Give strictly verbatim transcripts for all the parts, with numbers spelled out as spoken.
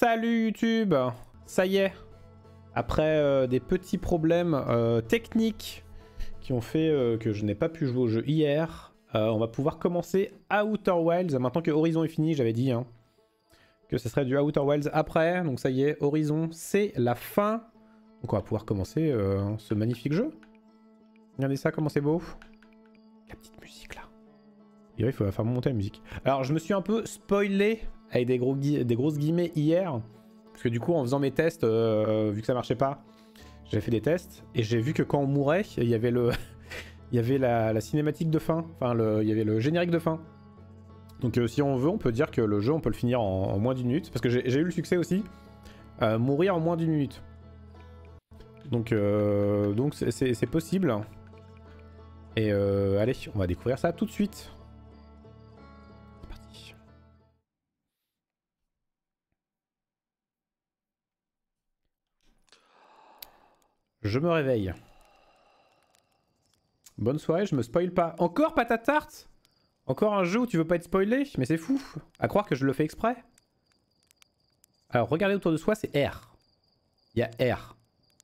Salut YouTube. Ça y est, après euh, des petits problèmes euh, techniques qui ont fait euh, que je n'ai pas pu jouer au jeu hier, euh, on va pouvoir commencer Outer Wilds. Maintenant que Horizon est fini, j'avais dit hein, que ce serait du Outer Wilds après. Donc ça y est, Horizon c'est la fin. Donc on va pouvoir commencer euh, ce magnifique jeu. Regardez ça, comment c'est beau. La petite musique là. Et il faut faire monter la musique. Alors je me suis un peu spoilé avec des, gros des grosses guillemets hier. Parce que du coup en faisant mes tests, euh, vu que ça marchait pas, j'ai fait des tests. Et j'ai vu que quand on mourait, il y avait, le il y avait la, la cinématique de fin. Enfin le... il y avait le générique de fin. Donc euh, si on veut, on peut dire que le jeu on peut le finir en, en moins d'une minute. Parce que j'ai eu le succès aussi. Euh, mourir en moins d'une minute. Donc euh, donc c'est possible. Et euh, allez, on va découvrir ça tout de suite. C'est parti. Je me réveille. Bonne soirée, je me spoil pas. Encore patate tarte? Encore un jeu où tu veux pas être spoilé? Mais c'est fou. À croire que je le fais exprès. Alors regardez autour de soi, c'est R. Il y a R.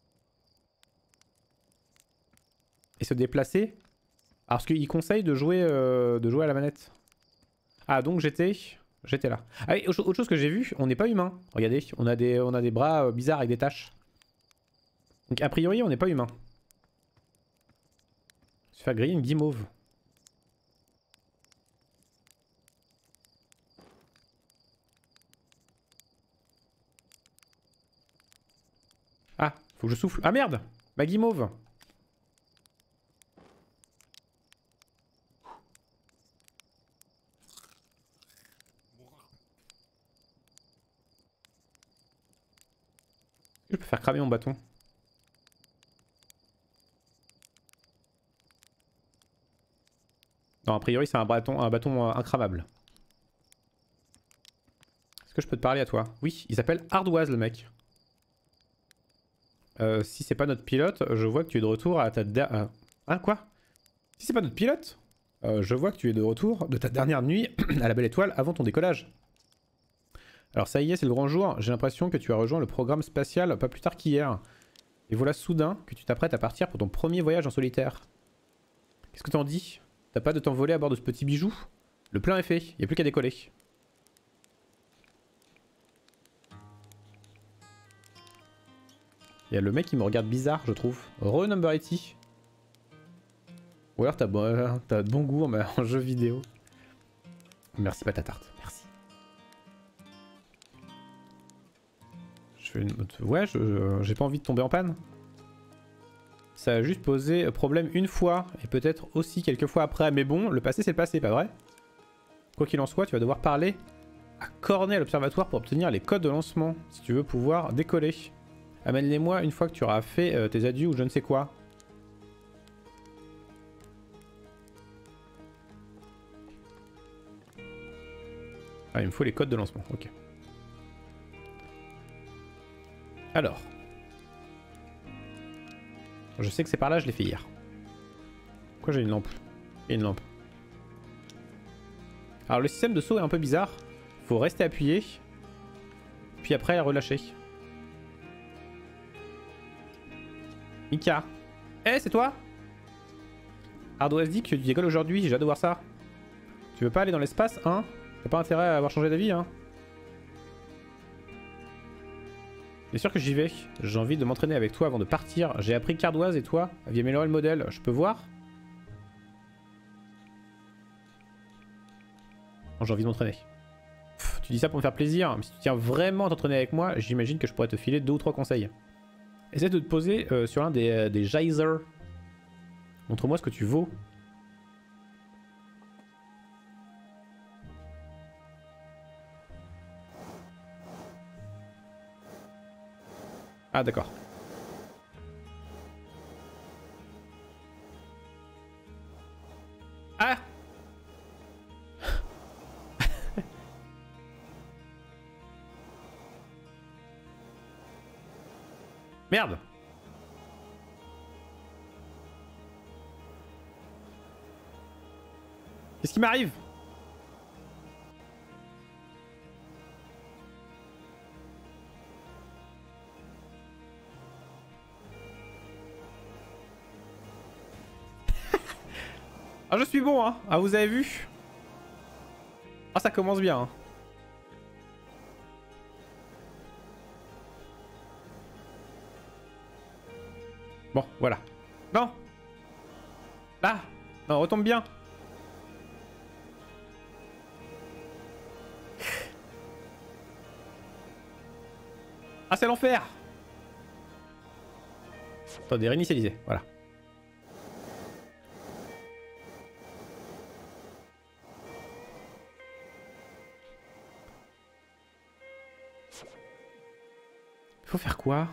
Et se déplacer. Alors, parce qu'il conseille de jouer, euh, de jouer à la manette. Ah, donc j'étais... J'étais là. Ah oui, autre chose que j'ai vu, on n'est pas humain. Regardez, on a des, on a des bras euh, bizarres avec des taches. Donc a priori, on n'est pas humain. Se faire griller une guimauve. Ah, faut que je souffle. Ah merde, ma guimauve. Je peux faire cramer mon bâton. Non, a priori, c'est un bâton, un bâton euh, incramable. Est-ce que je peux te parler à toi? Oui, il s'appelle Ardoise, le mec. Euh, si c'est pas notre pilote, je vois que tu es de retour à ta... Euh... Hein, quoi? Si c'est pas notre pilote, euh, je vois que tu es de retour de ta dernière nuit à la Belle Étoile avant ton décollage. Alors ça y est, c'est le grand jour. J'ai l'impression que tu as rejoint le programme spatial pas plus tard qu'hier. Et voilà soudain que tu t'apprêtes à partir pour ton premier voyage en solitaire. Qu'est-ce que t'en dis? T'as pas de t'envoler à bord de ce petit bijou? Le plein est fait, y a plus qu'à décoller. Il y a le mec qui me regarde bizarre, je trouve. Re number eighty. Ou alors t'as bon, euh, t'as de bon goût en, en jeu vidéo. Merci patatarte, merci. Je fais une... Ouais, je j'ai pas envie de tomber en panne. Ça a juste posé problème une fois, et peut-être aussi quelques fois après. Mais bon, le passé c'est le passé, pas vrai? Quoi qu'il en soit, tu vas devoir parler à Cornet à l'observatoire pour obtenir les codes de lancement, si tu veux pouvoir décoller. Amène-les-moi une fois que tu auras fait euh, tes adieux ou je ne sais quoi. Ah, il me faut les codes de lancement, ok. Alors. Je sais que c'est par là, je l'ai fait hier. Pourquoi j'ai une lampe? Il y a une lampe. Alors le système de saut est un peu bizarre. Faut rester appuyé. Puis après relâcher. Mika. Eh, hey, c'est toi? Ardoise dit que tu décolles aujourd'hui, j'ai hâte de voir ça. Tu veux pas aller dans l'espace, hein? T'as pas intérêt à avoir changé d'avis, hein? Bien sûr que j'y vais. J'ai envie de m'entraîner avec toi avant de partir. J'ai appris qu'Ardoise et toi aviez amélioré le modèle. Je peux voir? Oh, j'ai envie de m'entraîner. Tu dis ça pour me faire plaisir, mais si tu tiens vraiment à t'entraîner avec moi, j'imagine que je pourrais te filer deux ou trois conseils. Essaie de te poser euh, sur l'un des, euh, des geysers. Montre-moi ce que tu vaux. Ah d'accord. Ah Merde. Qu'est-ce qui m'arrive? Ah, je suis bon, hein. Ah, vous avez vu? Ah, ça commence bien, hein. Bon, voilà. Non. Là. Non, retombe bien. Ah, c'est l'enfer. Attendez, réinitialiser. Voilà. Il faut faire quoi?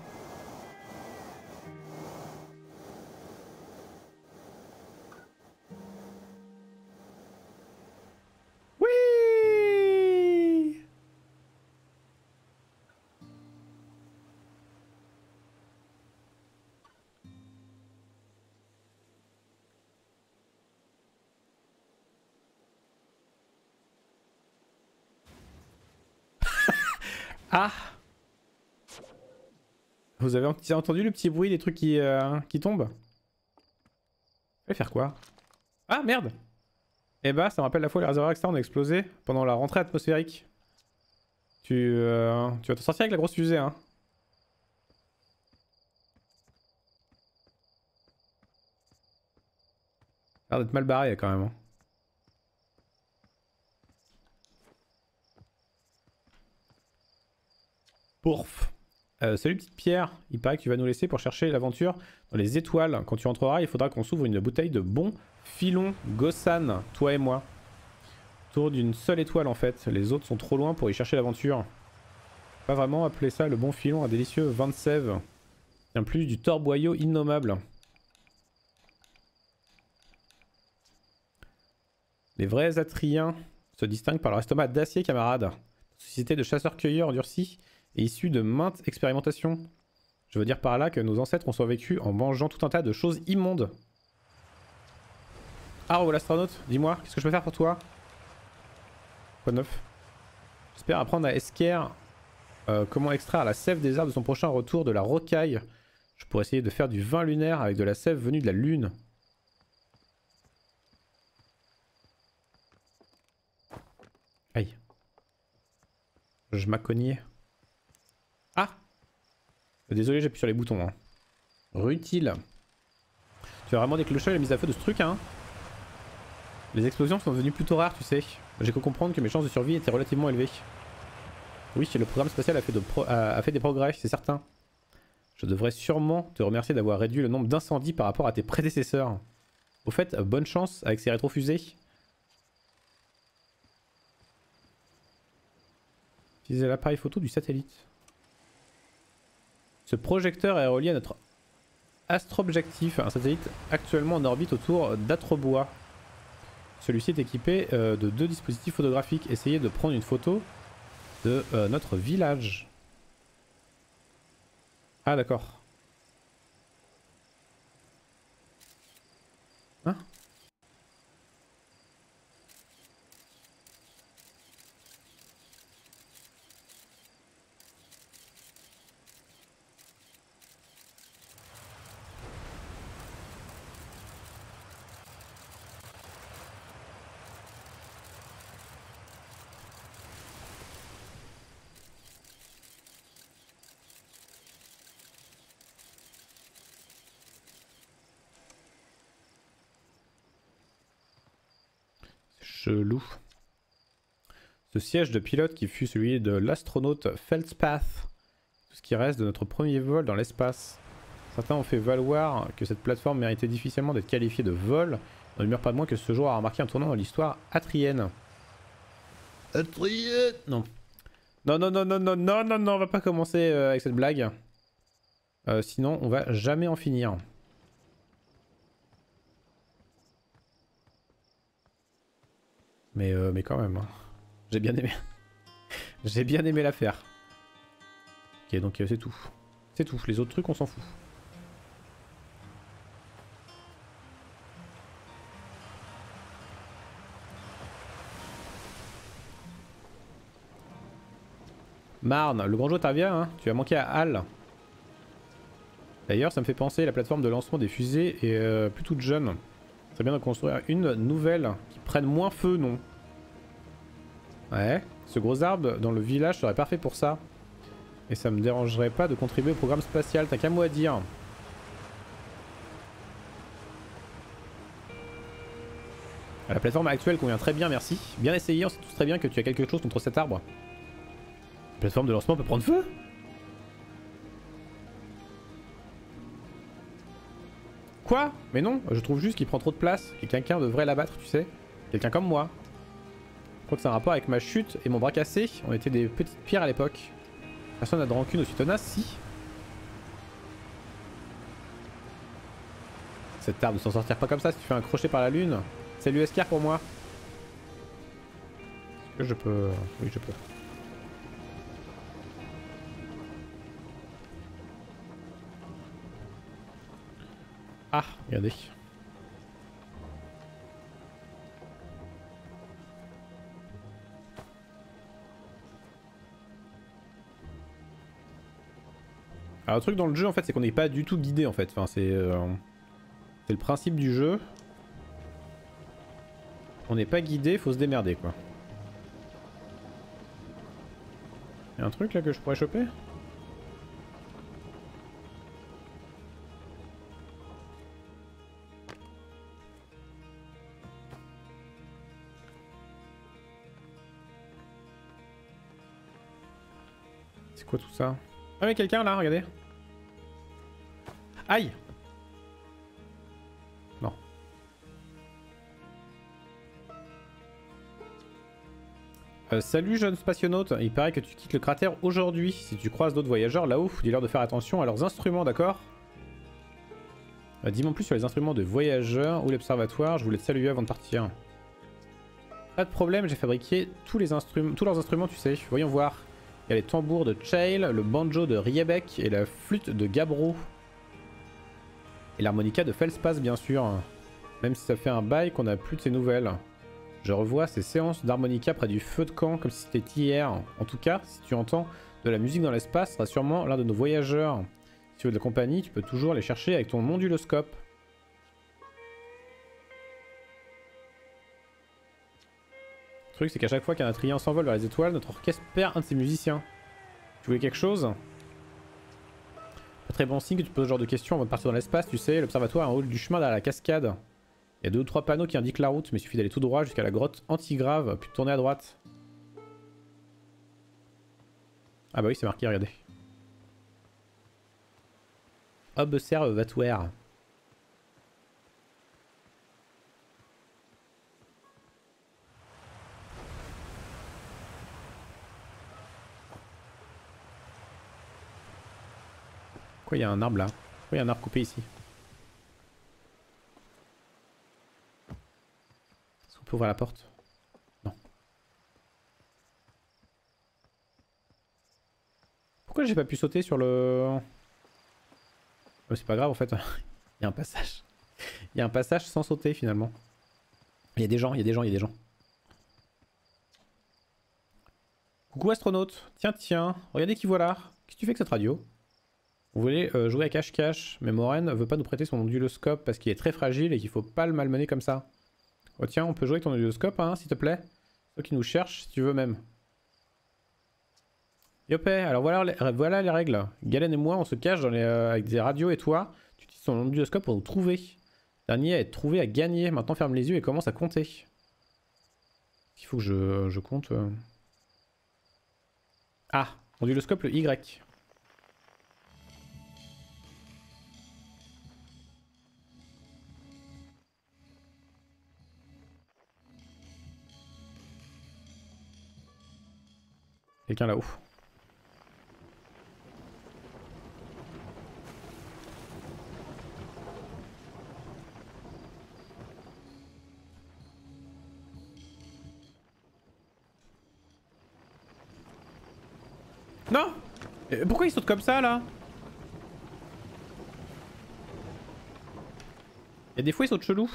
Oui. Ah. Vous avez entendu le petit bruit des trucs qui, euh, qui tombent? Je vais faire quoi? Ah merde! Eh bah ça me rappelle la fois où les réservoirs externes ont explosé pendant la rentrée atmosphérique. Tu, euh, tu vas t'en sortir avec la grosse fusée, hein. Ça a l'air d'être mal barré quand même. Hein. Pourf. Euh, salut petite pierre, il paraît que tu vas nous laisser pour chercher l'aventure dans les étoiles. Quand tu entreras, il faudra qu'on s'ouvre une bouteille de bon filon Gossan, toi et moi. Autour d'une seule étoile en fait, les autres sont trop loin pour y chercher l'aventure. Pas vraiment appeler ça le bon filon, un délicieux vin de sève. Bien plus du torboyau innommable. Les vrais Atriens se distinguent par leur estomac d'acier, camarades. Société de chasseurs-cueilleurs endurcis et issue de maintes expérimentations. Je veux dire par là que nos ancêtres ont survécu en mangeant tout un tas de choses immondes. Ah, oh, l'astronaute, dis-moi, qu'est-ce que je peux faire pour toi? Quoi de neuf? J'espère apprendre à Esker euh, comment extraire la sève des arbres de son prochain retour de la rocaille. Je pourrais essayer de faire du vin lunaire avec de la sève venue de la lune. Aïe. Je m'accognais. Ah! Désolé, j'appuie sur les boutons. Hein. Rutile. Tu as vraiment déclenché la mise à feu de ce truc, hein? Les explosions sont devenues plutôt rares, tu sais. J'ai cru comprendre que mes chances de survie étaient relativement élevées. Oui, le programme spatial a fait, de pro a, a fait des progrès, c'est certain. Je devrais sûrement te remercier d'avoir réduit le nombre d'incendies par rapport à tes prédécesseurs. Au fait, bonne chance avec ces rétrofusées. Utiliser l'appareil photo du satellite. Ce projecteur est relié à notre Astrobjectif, un satellite actuellement en orbite autour d'Atrobois. Celui-ci est équipé euh, de deux dispositifs photographiques. Essayez de prendre une photo de euh, notre village. Ah d'accord. Hein? Chelou. Ce siège de pilote qui fut celui de l'astronaute Feldspath. Tout ce qui reste de notre premier vol dans l'espace. Certains ont fait valoir que cette plateforme méritait difficilement d'être qualifiée de vol. On ne meurt pas de moins que ce jour a remarqué un tournant dans l'histoire atrienne. Atrienne. Non. Non, non, non, non, non, non, non, non, on va pas commencer euh, avec cette blague. Euh, sinon, on va jamais en finir. Mais, euh, mais quand même, hein. J'ai bien aimé. J'ai bien aimé l'affaire. Ok, donc euh, c'est tout. C'est tout. Les autres trucs, on s'en fout. Marne, le grand jeu t'as hein. Tu as manqué à Halle. D'ailleurs, ça me fait penser, la plateforme de lancement des fusées est euh, plus toute jeune. C'est bien de construire une nouvelle qui prenne moins feu, non? Ouais. Ce gros arbre dans le village serait parfait pour ça. Et ça me dérangerait pas de contribuer au programme spatial, t'as qu'un mot à dire. La plateforme actuelle convient très bien, merci. Bien essayé, on sait tous très bien que tu as quelque chose contre cet arbre. La plateforme de lancement peut prendre feu? Quoi? Mais non, je trouve juste qu'il prend trop de place et quelqu'un devrait l'abattre, tu sais. Quelqu'un comme moi. Je crois que c'est un rapport avec ma chute et mon bras cassé. On était des petites pierres à l'époque. Personne n'a de rancune aussi tenace, si. Cet arbre ne s'en sortira pas comme ça si tu fais un crochet par la lune. Salut Escar pour moi. Est-ce que je peux... Oui, je peux. Ah, regardez. Alors le truc dans le jeu en fait c'est qu'on n'est pas du tout guidé en fait. Enfin c'est... Euh... C'est le principe du jeu. On n'est pas guidé, faut se démerder quoi. Y'a un truc là que je pourrais choper? C'est quoi tout ça? Ah mais quelqu'un là, regardez. Aïe! Non. Euh, salut jeune spationaute, il paraît que tu quittes le cratère aujourd'hui. Si tu croises d'autres voyageurs là-haut, dis-leur de faire attention à leurs instruments, d'accord? euh, Dis-moi plus sur les instruments de voyageurs ou l'observatoire, je voulais te saluer avant de partir. Pas de problème, j'ai fabriqué tous, les instruments, tous leurs instruments, tu sais. Voyons voir. Il y a les tambours de Chail, le banjo de Riebeck et la flûte de Gabro. Et l'harmonica de Feldspath bien sûr. Même si ça fait un bail qu'on a plus de ces nouvelles. Je revois ces séances d'harmonica près du feu de camp comme si c'était hier. En tout cas, si tu entends de la musique dans l'espace, ce sera sûrement l'un de nos voyageurs. Si tu veux de la compagnie, tu peux toujours les chercher avec ton onduloscope. Le truc c'est qu'à chaque fois qu'un Atrien s'envole vers les étoiles, notre orchestre perd un de ses musiciens. Tu voulais quelque chose? Pas très bon signe que tu poses ce genre de questions avant de partir dans l'espace, tu sais, l'observatoire est en haut du chemin derrière la cascade. Il y a deux ou trois panneaux qui indiquent la route, mais il suffit d'aller tout droit jusqu'à la grotte antigrave, puis de tourner à droite. Ah bah oui, c'est marqué, regardez. Observatoire. Pourquoi il y a un arbre là? Pourquoi il y a un arbre coupé ici? Est-ce qu'on peut ouvrir la porte? Non. Pourquoi j'ai pas pu sauter sur le... Oh, c'est pas grave en fait. Il y a un passage. Il y a un passage sans sauter finalement. Il y a des gens, il y a des gens, il y a des gens. Coucou astronaute. Tiens, tiens. Regardez qui voilà. Qu'est-ce que tu fais avec cette radio? Vous voulez euh, jouer à cache-cache, mais Moren veut pas nous prêter son onduloscope parce qu'il est très fragile et qu'il faut pas le malmener comme ça. Oh tiens, on peut jouer avec ton onduloscope, hein, s'il te plaît. Toi qui nous cherches, si tu veux même. Yopé, alors voilà les, voilà les règles. Galen et moi, on se cache dans les, euh, avec des radios et toi, tu utilises ton onduloscope pour nous trouver. Dernier à être trouvé à gagner. Maintenant, ferme les yeux et commence à compter. Il faut que je, je compte. Euh... Ah, onduloscope le Y. Quelqu'un là-haut. Non! Pourquoi il saute comme ça là? Il y a des fois il saute chelou.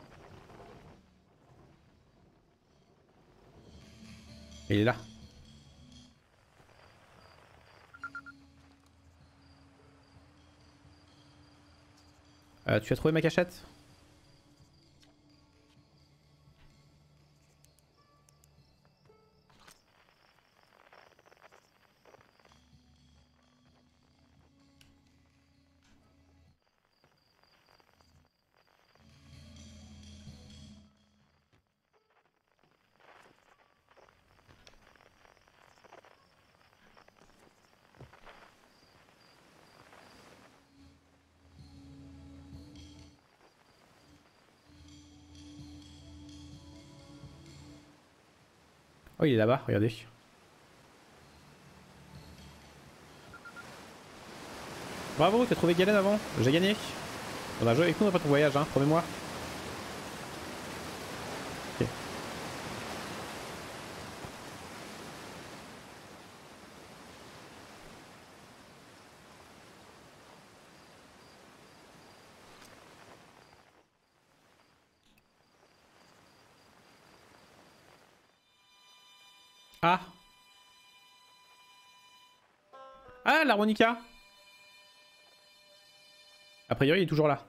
Il est là. Euh, tu as trouvé ma cachette? Oh, il est là-bas, regardez. Bravo, t'as trouvé Galen avant. J'ai gagné. On a joué avec nous après ton voyage, hein, promets-moi. Ok. Ah. Ah, l'harmonica. A priori, il est toujours là.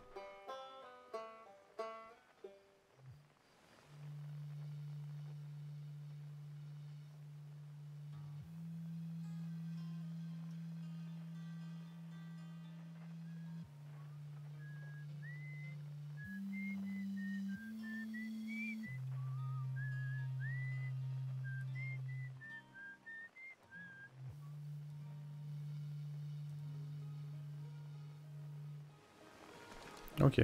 Ok.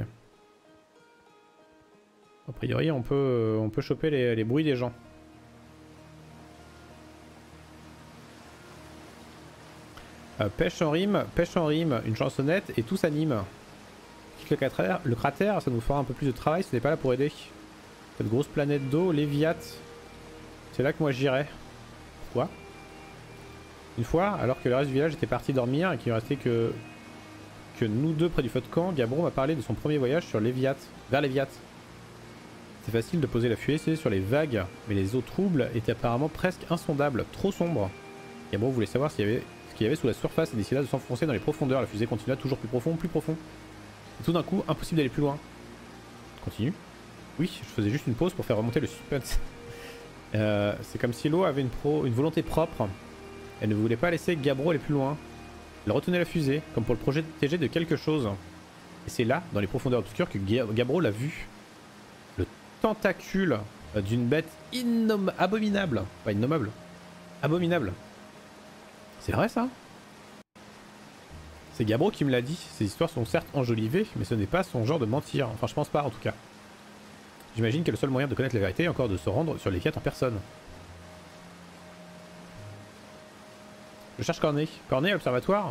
A priori, on peut, on peut choper les, les bruits des gens. Euh, pêche en rime, pêche en rime, une chansonnette et tout s'anime. Quitte le cratère, le cratère, ça nous fera un peu plus de travail, ce n'est pas là pour aider. Cette grosse planète d'eau, Léviat. C'est là que moi j'irai. Pourquoi? Une fois, alors que le reste du village était parti dormir et qu'il ne restait que, que nous deux près du feu de camp, Gabron m'a parlé de son premier voyage sur Léviat, vers Léviat. C'est facile de poser la fusée sur les vagues, mais les eaux troubles étaient apparemment presque insondables, trop sombres. Gabron voulait savoir s'il y avait, ce qu'il y avait sous la surface et décida de s'enfoncer dans les profondeurs. La fusée continua toujours plus profond, plus profond. Et tout d'un coup, impossible d'aller plus loin. Continue. Oui, je faisais juste une pause pour faire remonter le suspense. euh, C'est comme si l'eau avait une, pro, une volonté propre. Elle ne voulait pas laisser Gabro aller plus loin. Elle retenait la fusée, comme pour le protéger de quelque chose. Et c'est là, dans les profondeurs obscures, que Gabro l'a vu. Le tentacule d'une bête innommable, abominable. Pas innommable. Abominable. C'est vrai ça? C'est Gabro qui me l'a dit. Ces histoires sont certes enjolivées, mais ce n'est pas son genre de mentir. Enfin, je pense pas en tout cas. J'imagine que le seul moyen de connaître la vérité est encore de se rendre sur les Léviat en personne. Je cherche Cornet. Cornet à l'observatoire?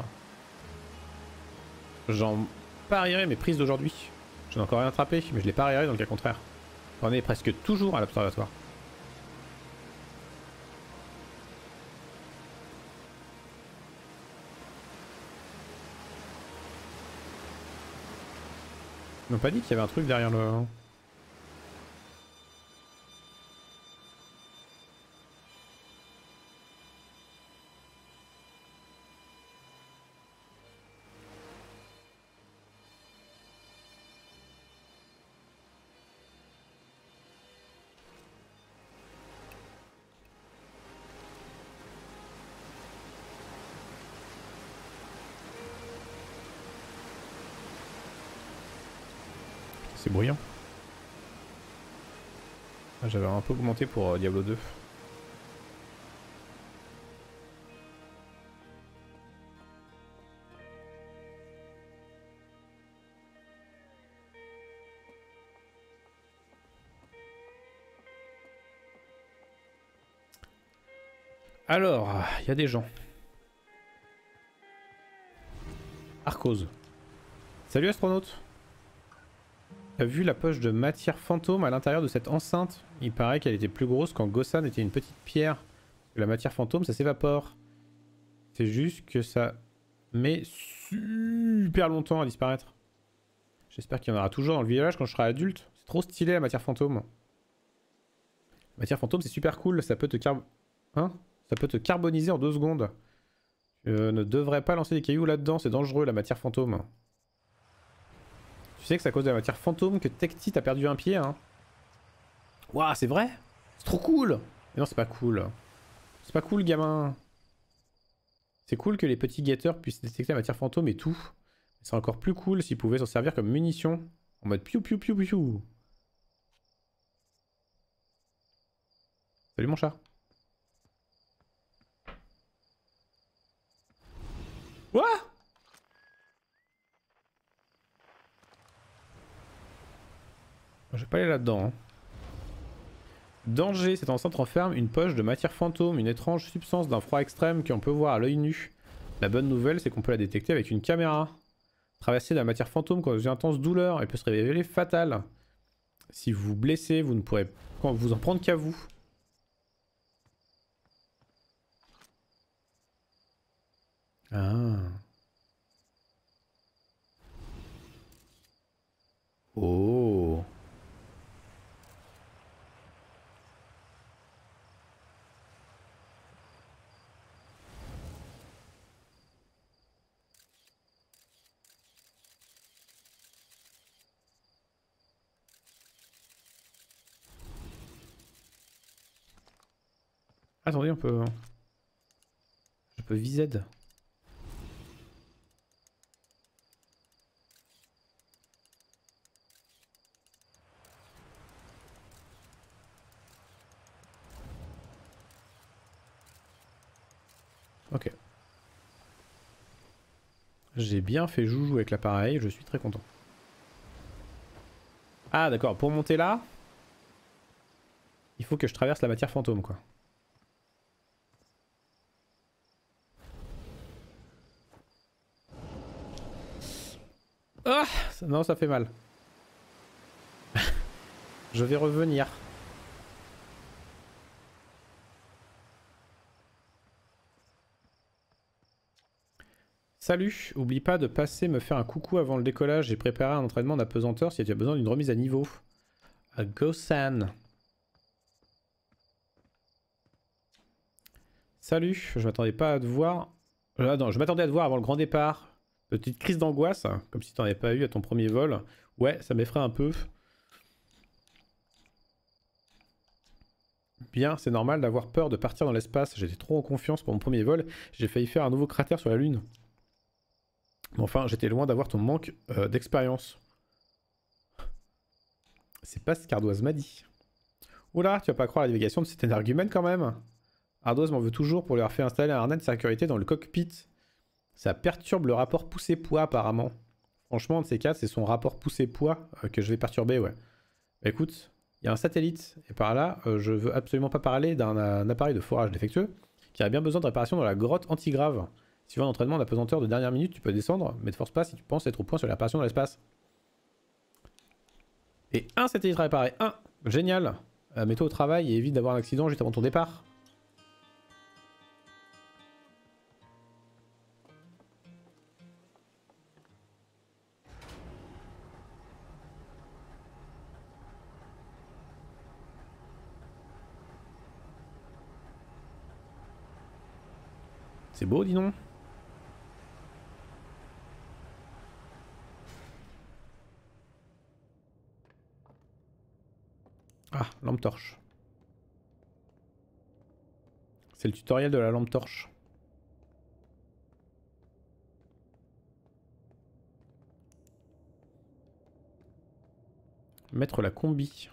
J'en parierai mes prises d'aujourd'hui. Je n'ai encore rien attrapé, mais je l'ai parierai dans le cas contraire. Cornet est presque toujours à l'observatoire. Ils m'ont pas dit qu'il y avait un truc derrière le... C'est bruyant. Ah, j'avais un peu augmenté pour euh, Diablo deux. Alors, il y a des gens. Arcose. Salut astronaute. T'as vu la poche de matière fantôme à l'intérieur de cette enceinte? Il paraît qu'elle était plus grosse quand Gossan était une petite pierre. La matière fantôme, ça s'évapore. C'est juste que ça met super longtemps à disparaître. J'espère qu'il y en aura toujours dans le village quand je serai adulte. C'est trop stylé la matière fantôme. La matière fantôme, c'est super cool. Ça peut te car... Hein? Ça peut te carboniser en deux secondes. Tu ne devrais pas lancer des cailloux là-dedans, c'est dangereux la matière fantôme. Tu sais que c'est à cause de la matière fantôme que Tekti a perdu un pied, hein. Waouh, c'est vrai? C'est trop cool! Mais non, c'est pas cool. C'est pas cool, gamin. C'est cool que les petits guetteurs puissent détecter la matière fantôme et tout. C'est encore plus cool s'ils pouvaient s'en servir comme munition. En mode piou piou piou piou. Salut mon chat. Quoi? Je vais pas aller là-dedans. Hein. Danger, cette enceinte renferme une poche de matière fantôme, une étrange substance d'un froid extrême qu'on peut voir à l'œil nu. La bonne nouvelle, c'est qu'on peut la détecter avec une caméra. Traverser de la matière fantôme cause une intense douleur et peut se révéler fatale. Si vous vous blessez, vous ne pourrez vous en prendre qu'à vous. Ah. Oh. Attendez, on peut... Je peux viser. Ok. J'ai bien fait joujou avec l'appareil, je suis très content. Ah d'accord, pour monter là, il faut que je traverse la matière fantôme quoi. Ah, non, ça fait mal. Je vais revenir. Salut, oublie pas de passer me faire un coucou avant le décollage. J'ai préparé un entraînement d'apesanteur si tu as besoin d'une remise à niveau. À Gosan. Salut, je m'attendais pas à te voir. Ah non, je m'attendais à te voir avant le grand départ. Petite crise d'angoisse, comme si t'en avais pas eu à ton premier vol. Ouais, ça m'effraie un peu. Bien, c'est normal d'avoir peur de partir dans l'espace. J'étais trop en confiance pour mon premier vol. J'ai failli faire un nouveau cratère sur la Lune. Mais enfin, j'étais loin d'avoir ton manque euh, d'expérience. C'est pas ce qu'Ardoise m'a dit. Oula, tu vas pas croire la navigation de cet énergumène quand même. Ardoise m'en veut toujours pour lui avoir fait installer un harnais de sécurité dans le cockpit. Ça perturbe le rapport poussée-poids apparemment. Franchement, de ces quatre, c'est son rapport poussée-poids euh, que je vais perturber, ouais. Bah, écoute, il y a un satellite, et par là, euh, je veux absolument pas parler d'un appareil de forage défectueux qui a bien besoin de réparation dans la grotte antigrave. Si tu veux un entraînement d'apesanteur de dernière minute, tu peux descendre, mais ne force pas si tu penses être au point sur la réparation dans l'espace. Et un satellite à réparer, un, génial. Euh, Mets-toi au travail et évite d'avoir un accident juste avant ton départ. C'est beau, dis donc. Ah, lampe torche. C'est le tutoriel de la lampe torche. Mettre la combi.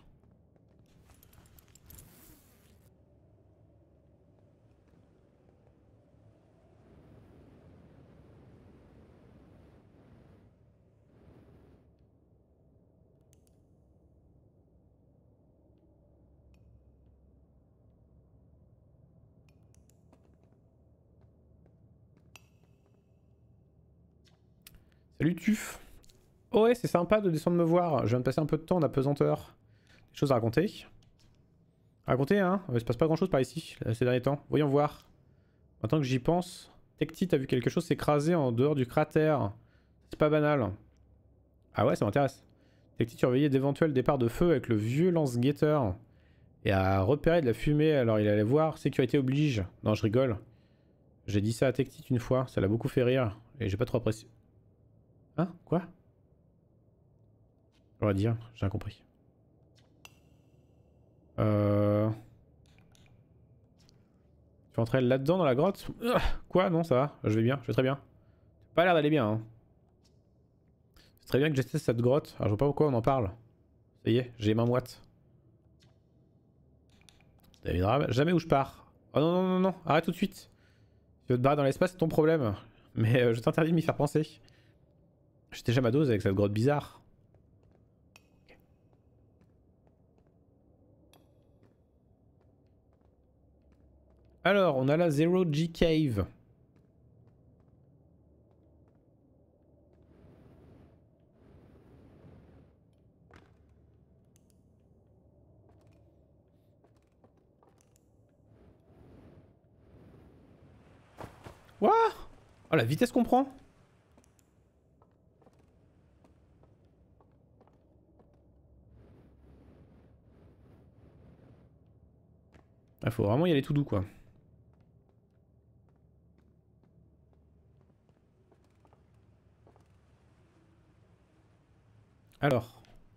Salut Tuf. Oh ouais, c'est sympa de descendre me voir. Je viens de passer un peu de temps en apesanteur. Des choses à raconter. Raconter, hein. Il se passe pas grand chose par ici ces derniers temps. Voyons voir. Maintenant que j'y pense, Tekti, t'as vu quelque chose s'écraser en dehors du cratère. C'est pas banal. Ah ouais, ça m'intéresse. Tekti surveillait d'éventuels départs de feu avec le vieux lance-guetteur. Et a repéré de la fumée, alors il allait voir. Sécurité oblige. Non, je rigole. J'ai dit ça à Tekti une fois, ça l'a beaucoup fait rire. Et j'ai pas trop apprécié. Hein? Quoi? J'aurais dire, j'ai rien compris. Euh... Tu es entré là-dedans dans la grotte? Quoi? Non, ça va, je vais bien, je vais très bien. Pas l'air d'aller bien, hein. C'est très bien que j'essaie cette grotte. Alors je vois pas pourquoi on en parle. Ça y est, j'ai les mains moites. David Rab, jamais où je pars. Oh non, non, non, non, arrête tout de suite. Tu veux te barrer dans l'espace, c'est ton problème. Mais euh, je t'interdis de m'y faire penser. J'ai déjà ma dose avec cette grotte bizarre. Alors, on a la Zero G Cave. What? Oh, la vitesse qu'on prend. Il faut vraiment y aller tout doux, quoi. Alors.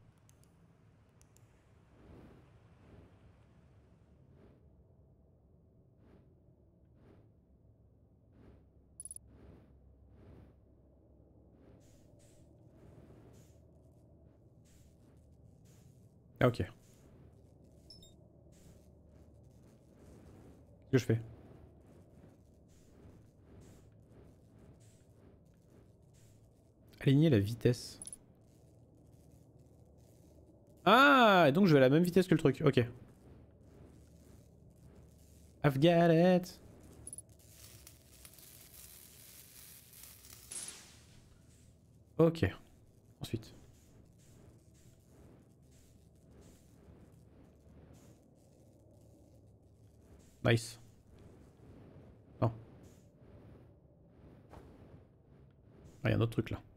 Ah, ok. Qu'est-ce que je fais? Aligner la vitesse. Ah, et donc je vais à la même vitesse que le truc. Ok. I've got it. Ok. Ensuite. Nice. Non. Ah, il y a un autre truc là.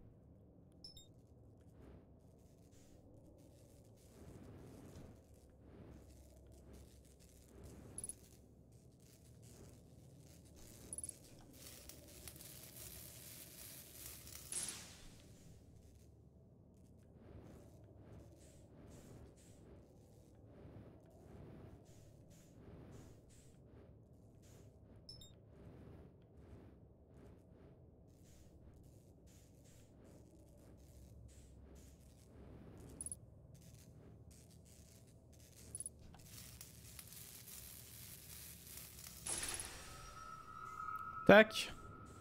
Tac.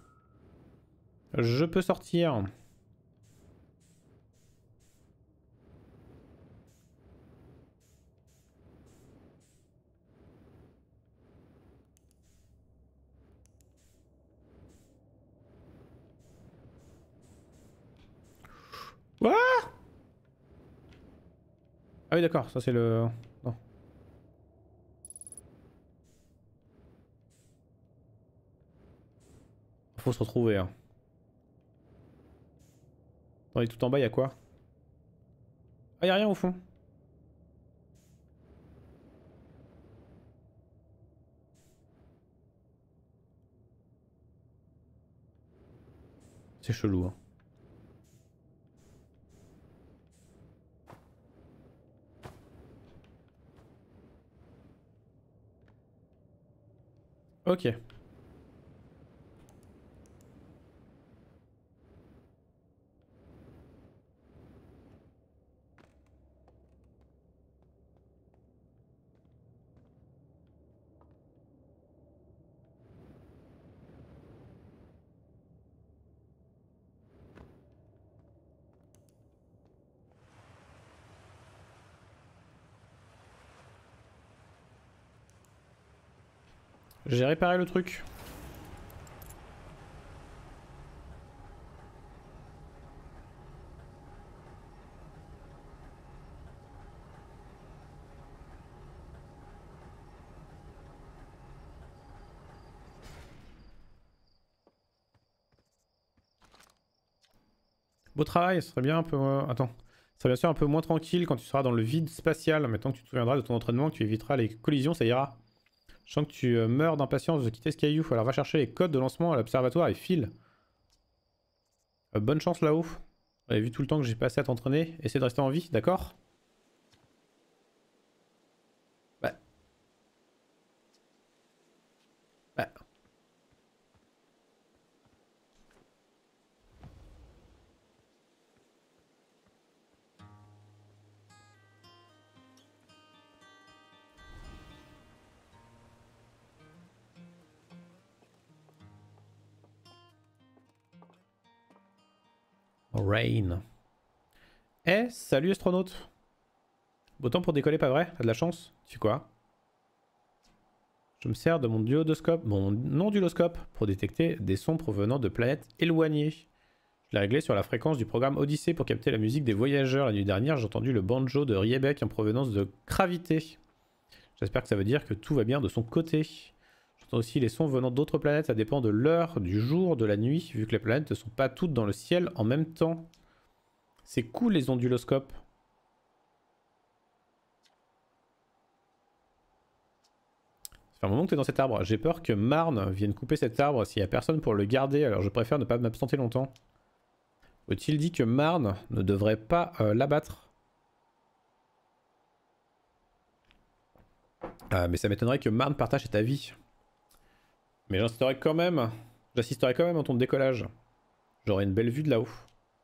Je peux sortir. Quoi? Ah oui d'accord, ça c'est le... Non. Faut se retrouver. Hein. Attendez, tout en bas, il y a quoi? Ah, il y a rien au fond. C'est chelou. Hein. Ok. J'ai réparé le truc. Beau travail, ce serait bien un peu... Euh... Attends. Ça serait bien sûr un peu moins tranquille quand tu seras dans le vide spatial. Maintenant que tu te souviendras de ton entraînement, que tu éviteras les collisions, ça ira. Je sens que tu euh, meurs d'impatience de quitter ce caillou. Alors va chercher les codes de lancement à l'observatoire et file. Euh, bonne chance là-haut. Ouais, vu tout le temps que j'ai passé à t'entraîner, essaie de rester en vie, d'accord? Bah. Bah. Rain. Eh, salut astronaute. Beau temps pour décoller, pas vrai? T'as de la chance? Tu fais quoi? Je me sers de mon duodoscope, mon non-duodoscope, pour détecter des sons provenant de planètes éloignées. Je l'ai réglé sur la fréquence du programme Odyssée pour capter la musique des voyageurs. La nuit dernière, j'ai entendu le banjo de Riebeck en provenance de Gravité. J'espère que ça veut dire que tout va bien de son côté. J'entends aussi les sons venant d'autres planètes, ça dépend de l'heure, du jour, de la nuit, vu que les planètes ne sont pas toutes dans le ciel en même temps. C'est cool les onduloscopes. Ça fait un moment que t'es dans cet arbre. J'ai peur que Marne vienne couper cet arbre s'il n'y a personne pour le garder, alors je préfère ne pas m'absenter longtemps. Faut-il dit que Marne ne devrait pas euh, l'abattre? Ah, mais ça m'étonnerait que Marne partage cet avis. Mais j'assisterai quand même. J'assisterai quand même à ton décollage. J'aurai une belle vue de là-haut.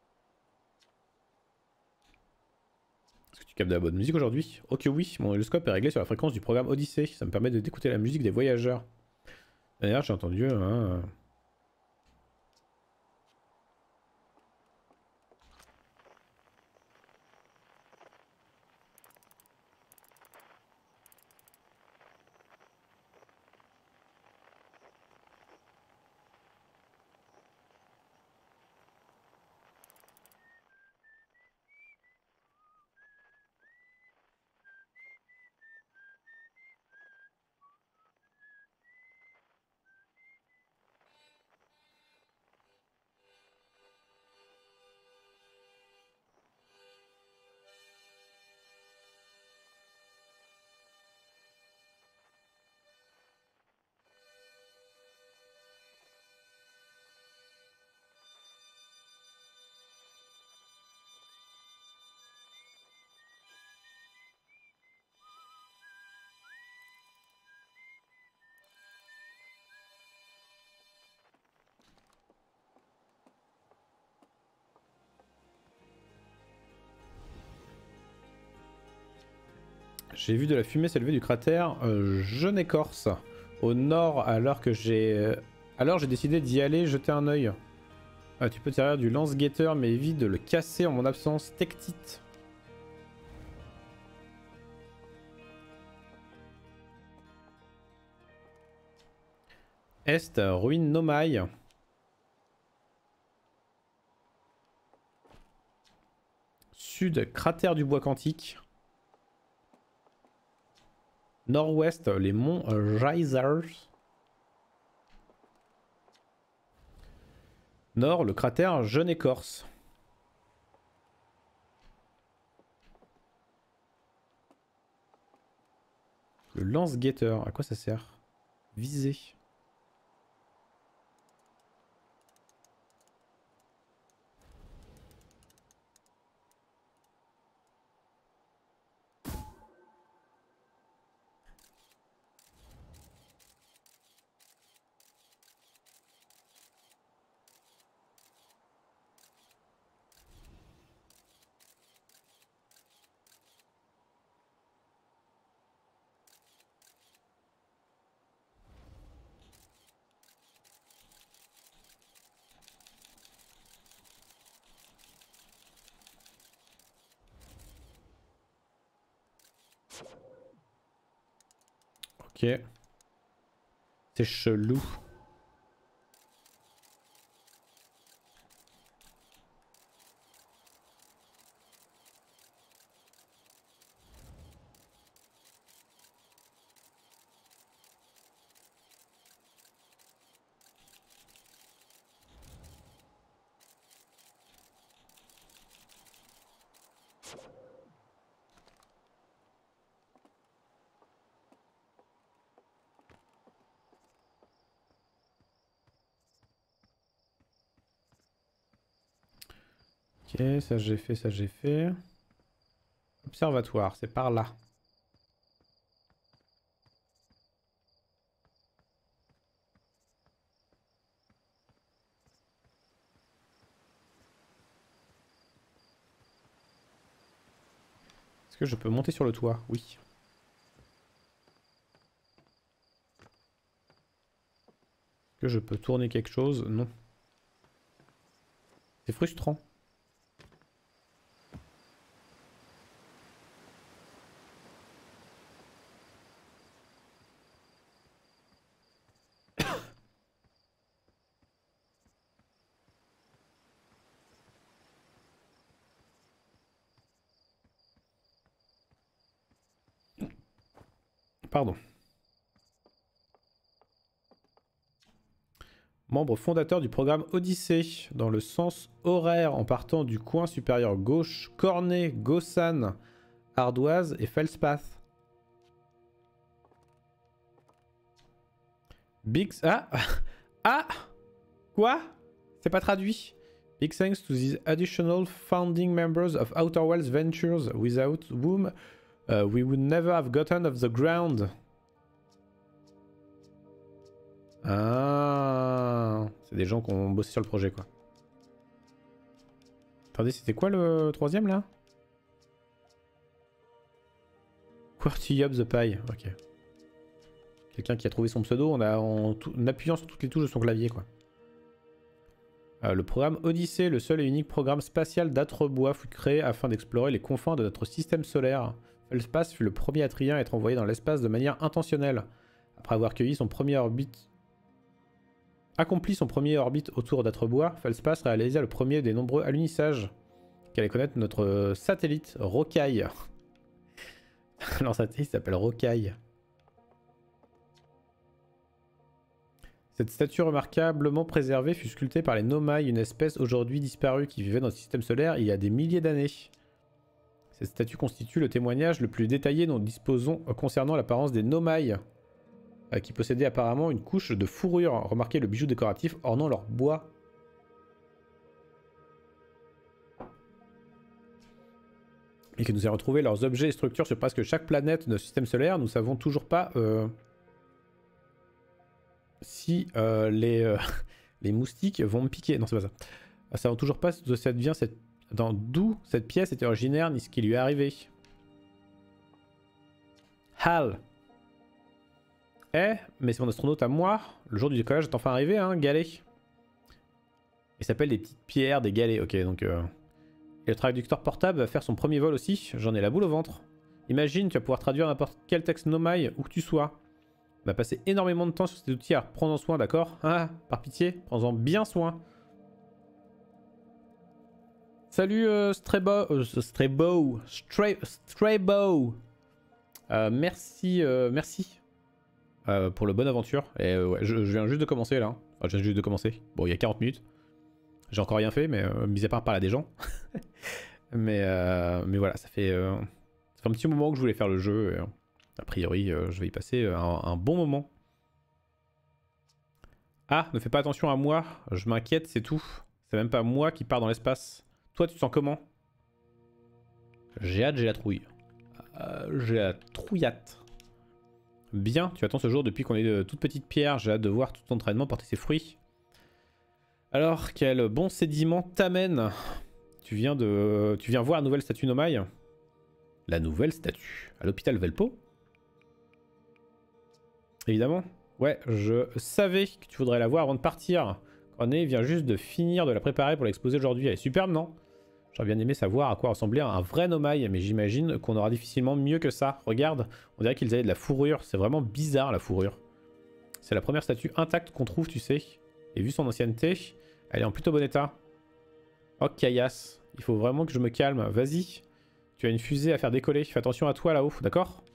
Est-ce que tu captes de la bonne musique aujourd'hui? Oh que oui, mon oscilloscope est réglé sur la fréquence du programme Odyssée. Ça me permet d'écouter la musique des voyageurs. D'ailleurs, j'ai entendu... Hein, J'ai vu de la fumée s'élever du cratère euh, Jeune Écorce, au nord, alors que j'ai... Alors j'ai décidé d'y aller jeter un œil. Ah, tu peux te servir du lance-guetteur, mais évite de le casser en mon absence. Tectite. Est, ruine Nomai. Sud, cratère du bois quantique. Nord-ouest, les monts Geysers. Nord, le cratère Jeune Écorce. Le lance-guetteur, à quoi ça sert? Viser. Ok. C'est chelou. Ok, ça j'ai fait, ça j'ai fait. Observatoire, c'est par là. Est-ce que je peux monter sur le toit? Oui. Est-ce que je peux tourner quelque chose? Non. C'est frustrant. Pardon. Membre fondateur du programme Odyssée, dans le sens horaire en partant du coin supérieur gauche, Cornet, Gossan, Ardoise et Feldspath. Big... Ah Ah Quoi? C'est pas traduit. Big thanks to these additional founding members of Outer Wilds Ventures, without whom uh, we would never have gotten off the ground. Ah, c'est des gens qui ont bossé sur le projet, quoi. Attendez, c'était quoi le troisième, là? QWERTY Up the Pie, ok. Quelqu'un qui a trouvé son pseudo en, a, en, en appuyant sur toutes les touches de son clavier, quoi. Euh, le programme Odyssée, le seul et unique programme spatial d'Atrebois, fut créé afin d'explorer les confins de notre système solaire. Feldspath fut le premier Atrien à être envoyé dans l'espace de manière intentionnelle. Après avoir cueilli son premier orbite... accompli son premier orbite autour d'Atrebois, Feldspath réalisa le premier des nombreux alunisages qu'allait connaître notre satellite Rocaille. Leur satellite s'appelle Rocaille. Cette statue remarquablement préservée fut sculptée par les Nomai, une espèce aujourd'hui disparue qui vivait dans le système solaire il y a des milliers d'années. Cette statue constitue le témoignage le plus détaillé dont nous disposons concernant l'apparence des Nomai, qui possédaient apparemment une couche de fourrure. Remarquez le bijou décoratif ornant leur bois. Et que nous avons retrouvé leurs objets et structures sur presque chaque planète de notre système solaire. Nous savons toujours pas... Euh... si euh, les, euh, les moustiques vont me piquer. Non, c'est pas ça. Nous savons toujours pas d'où cette vient cette... d'où cette pièce était originaire ni ce qui lui est arrivé. Hal. Eh, mais c'est mon astronaute à moi. Le jour du décollage est enfin arrivé, hein, galet. Il s'appelle des petites pierres, des galets. Ok, donc... Euh... Et le traducteur portable va faire son premier vol aussi. J'en ai la boule au ventre. Imagine, tu vas pouvoir traduire n'importe quel texte Nomai, où que tu sois. On va passer énormément de temps sur cet outil à prendre soin, d'accord? Ah, par pitié, prends-en bien soin. Salut euh, Straybo, euh, Straybo, Stray, Straybo. Euh, merci, euh, merci euh, pour le bonne aventure. Et euh, ouais, je, je viens juste de commencer là. Enfin, je viens juste de commencer. Bon, il y a quarante minutes. J'ai encore rien fait, mais euh, mis à part parler à des gens. mais, euh, mais voilà, ça fait, euh, ça fait un petit moment que je voulais faire le jeu. Et, euh, a priori, euh, je vais y passer un, un bon moment. Ah, ne fais pas attention à moi. Je m'inquiète, c'est tout. C'est même pas moi qui pars dans l'espace. Toi, tu te sens comment? J'ai hâte, j'ai la trouille. Euh, j'ai la trouillate. Bien, tu attends ce jour depuis qu'on est de toute petite pierre. J'ai hâte de voir tout ton entraînement porter ses fruits. Alors, quel bon sédiment t'amène? Tu viens de... Tu viens voir la nouvelle statue Nomai? La nouvelle statue? À l'hôpital Velpo? Évidemment. Ouais, je savais que tu voudrais la voir avant de partir. Cornet vient juste de finir de la préparer pour l'exposer aujourd'hui. Elle est superbe, non? J'aurais bien aimé savoir à quoi ressemblait un vrai Nomai, mais j'imagine qu'on aura difficilement mieux que ça. Regarde, on dirait qu'ils avaient de la fourrure. C'est vraiment bizarre, la fourrure. C'est la première statue intacte qu'on trouve, tu sais. Et vu son ancienneté... Elle est en plutôt bon état. Oh, caillasse. Il faut vraiment que je me calme. Vas-y. Tu as une fusée à faire décoller. Fais attention à toi là-haut, d'accord?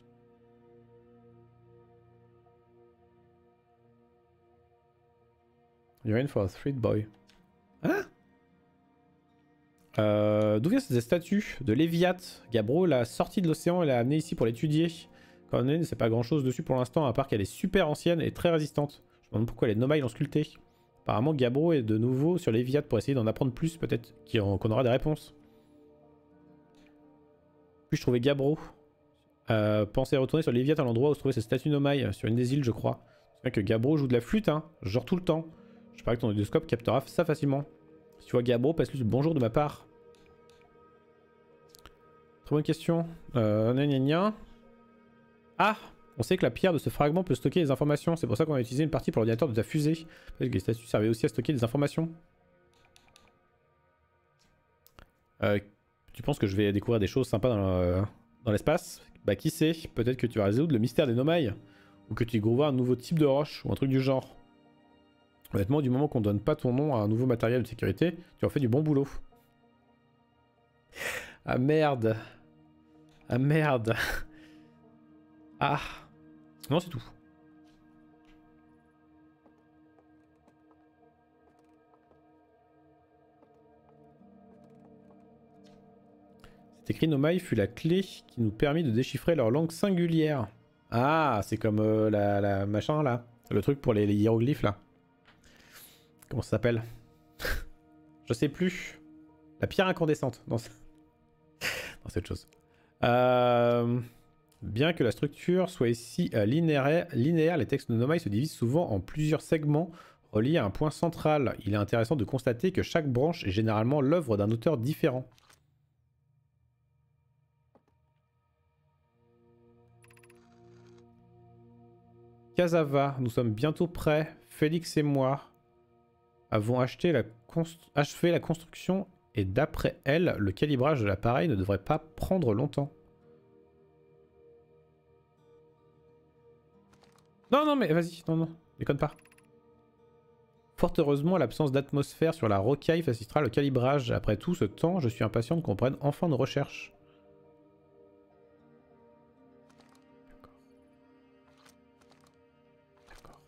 You're in for a treat, boy. Hein? euh, D'où vient cette statue de Léviat? Gabro l'a sortie de l'océan et l'a amenée ici pour l'étudier. Quand on ne sait pas grand chose dessus pour l'instant, à part qu'elle est super ancienne et très résistante. Je me demande pourquoi les Nomai l'ont sculptée. Apparemment, Gabbro est de nouveau sur l'Eviat pour essayer d'en apprendre plus, peut-être qu'on aura des réponses. Puis-je trouver Gabbro euh, Pensez à retourner sur l'Eviat à l'endroit où se trouvait cette statue Nomai, sur une des îles, je crois. C'est vrai que Gabbro joue de la flûte, hein, genre tout le temps. Je parie que ton audiophone captera ça facilement. Si tu vois Gabbro, passe-lui le bonjour de ma part. Très bonne question. Euh, gna gna gna. Ah, on sait que la pierre de ce fragment peut stocker des informations. C'est pour ça qu'on a utilisé une partie pour l'ordinateur de ta fusée. Peut-être que les statues servaient aussi à stocker des informations. Euh, tu penses que je vais découvrir des choses sympas dans l'espace? Bah qui sait, peut-être que tu vas résoudre le mystère des Nomai. Ou que tu découvriras un nouveau type de roche, ou un truc du genre. Honnêtement, du moment qu'on donne pas ton nom à un nouveau matériel de sécurité, tu en fais du bon boulot. Ah merde. Ah merde. Ah. Non, c'est tout. C'est écrit Nomai fut la clé qui nous permit de déchiffrer leur langue singulière. Ah, c'est comme euh, la, la machin là. Le truc pour les, les hiéroglyphes là. Comment ça s'appelle? Je sais plus. La pierre incandescente. Non, c'est autre chose. Euh... Bien que la structure soit ici euh, linéaire, linéaire, les textes de Nomai se divisent souvent en plusieurs segments reliés à un point central. Il est intéressant de constater que chaque branche est généralement l'œuvre d'un auteur différent. Cassava, nous sommes bientôt prêts. Félix et moi avons acheté la achevé la construction et d'après elle, le calibrage de l'appareil ne devrait pas prendre longtemps. Non, non, mais vas-y, non, non, déconne pas. Fort heureusement, l'absence d'atmosphère sur la rocaille facilitera le calibrage. Après tout ce temps, je suis impatient qu'on prenne enfin nos recherches. D'accord.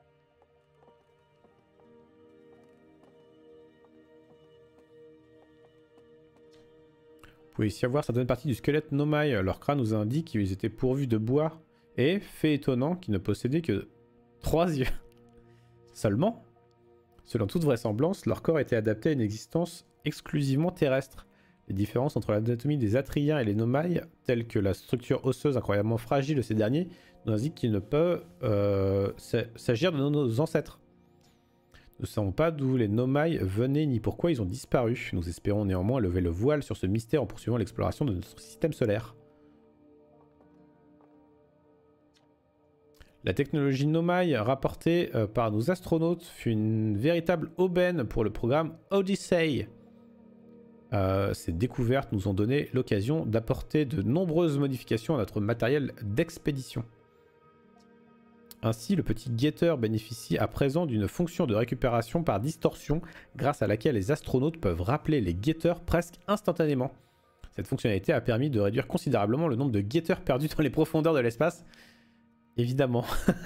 Vous pouvez ici avoir certaines parties du squelette Nomai. Leur crâne nous indique qu'ils étaient pourvus de bois. Et, fait étonnant, qu'ils ne possédaient que trois yeux. Seulement, selon toute vraisemblance, leur corps était adapté à une existence exclusivement terrestre. Les différences entre l'anatomie des Atriens et les Nomai, telles que la structure osseuse incroyablement fragile de ces derniers, nous indiquent qu'il ne peut euh, s'agir de nos ancêtres. Nous ne savons pas d'où les Nomai venaient ni pourquoi ils ont disparu. Nous espérons néanmoins lever le voile sur ce mystère en poursuivant l'exploration de notre système solaire. La technologie Nomai rapportée euh, par nos astronautes fut une véritable aubaine pour le programme Odyssey. Euh, ces découvertes nous ont donné l'occasion d'apporter de nombreuses modifications à notre matériel d'expédition. Ainsi, le petit guetteur bénéficie à présent d'une fonction de récupération par distorsion grâce à laquelle les astronautes peuvent rappeler les guetteurs presque instantanément. Cette fonctionnalité a permis de réduire considérablement le nombre de guetteurs perdus dans les profondeurs de l'espace. Évidemment.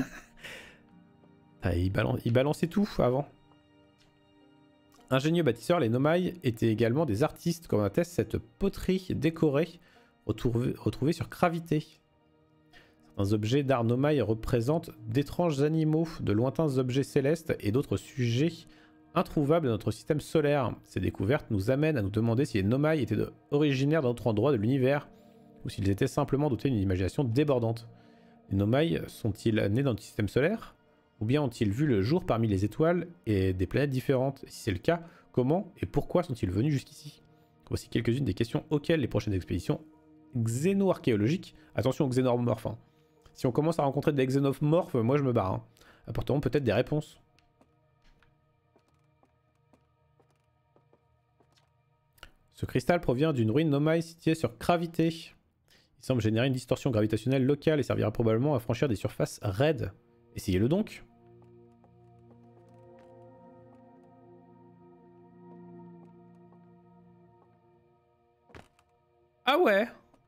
Ah, il, balan il balançait tout avant. Ingénieux bâtisseurs, les Nomai étaient également des artistes, comme atteste cette poterie décorée retrouvée, retrouvée sur Gravité. Certains objets d'art Nomai représentent d'étranges animaux, de lointains objets célestes et d'autres sujets introuvables dans notre système solaire. Ces découvertes nous amènent à nous demander si les Nomai étaient de, originaires d'un autre endroit de l'univers ou s'ils étaient simplement dotés d'une imagination débordante. Les Nomai sont-ils nés dans le système solaire? Ou bien ont-ils vu le jour parmi les étoiles et des planètes différentes? Si c'est le cas, comment et pourquoi sont-ils venus jusqu'ici? Voici quelques-unes des questions auxquelles les prochaines expéditions xéno-archéologiques, attention aux xénomorphes, hein. Si on commence à rencontrer des xénomorphes, moi je me barre, hein. Apporteront peut-être des réponses. Ce cristal provient d'une ruine Nomai située sur Gravité. Il semble générer une distorsion gravitationnelle locale et servira probablement à franchir des surfaces raides. Essayez-le donc. Ah ouais.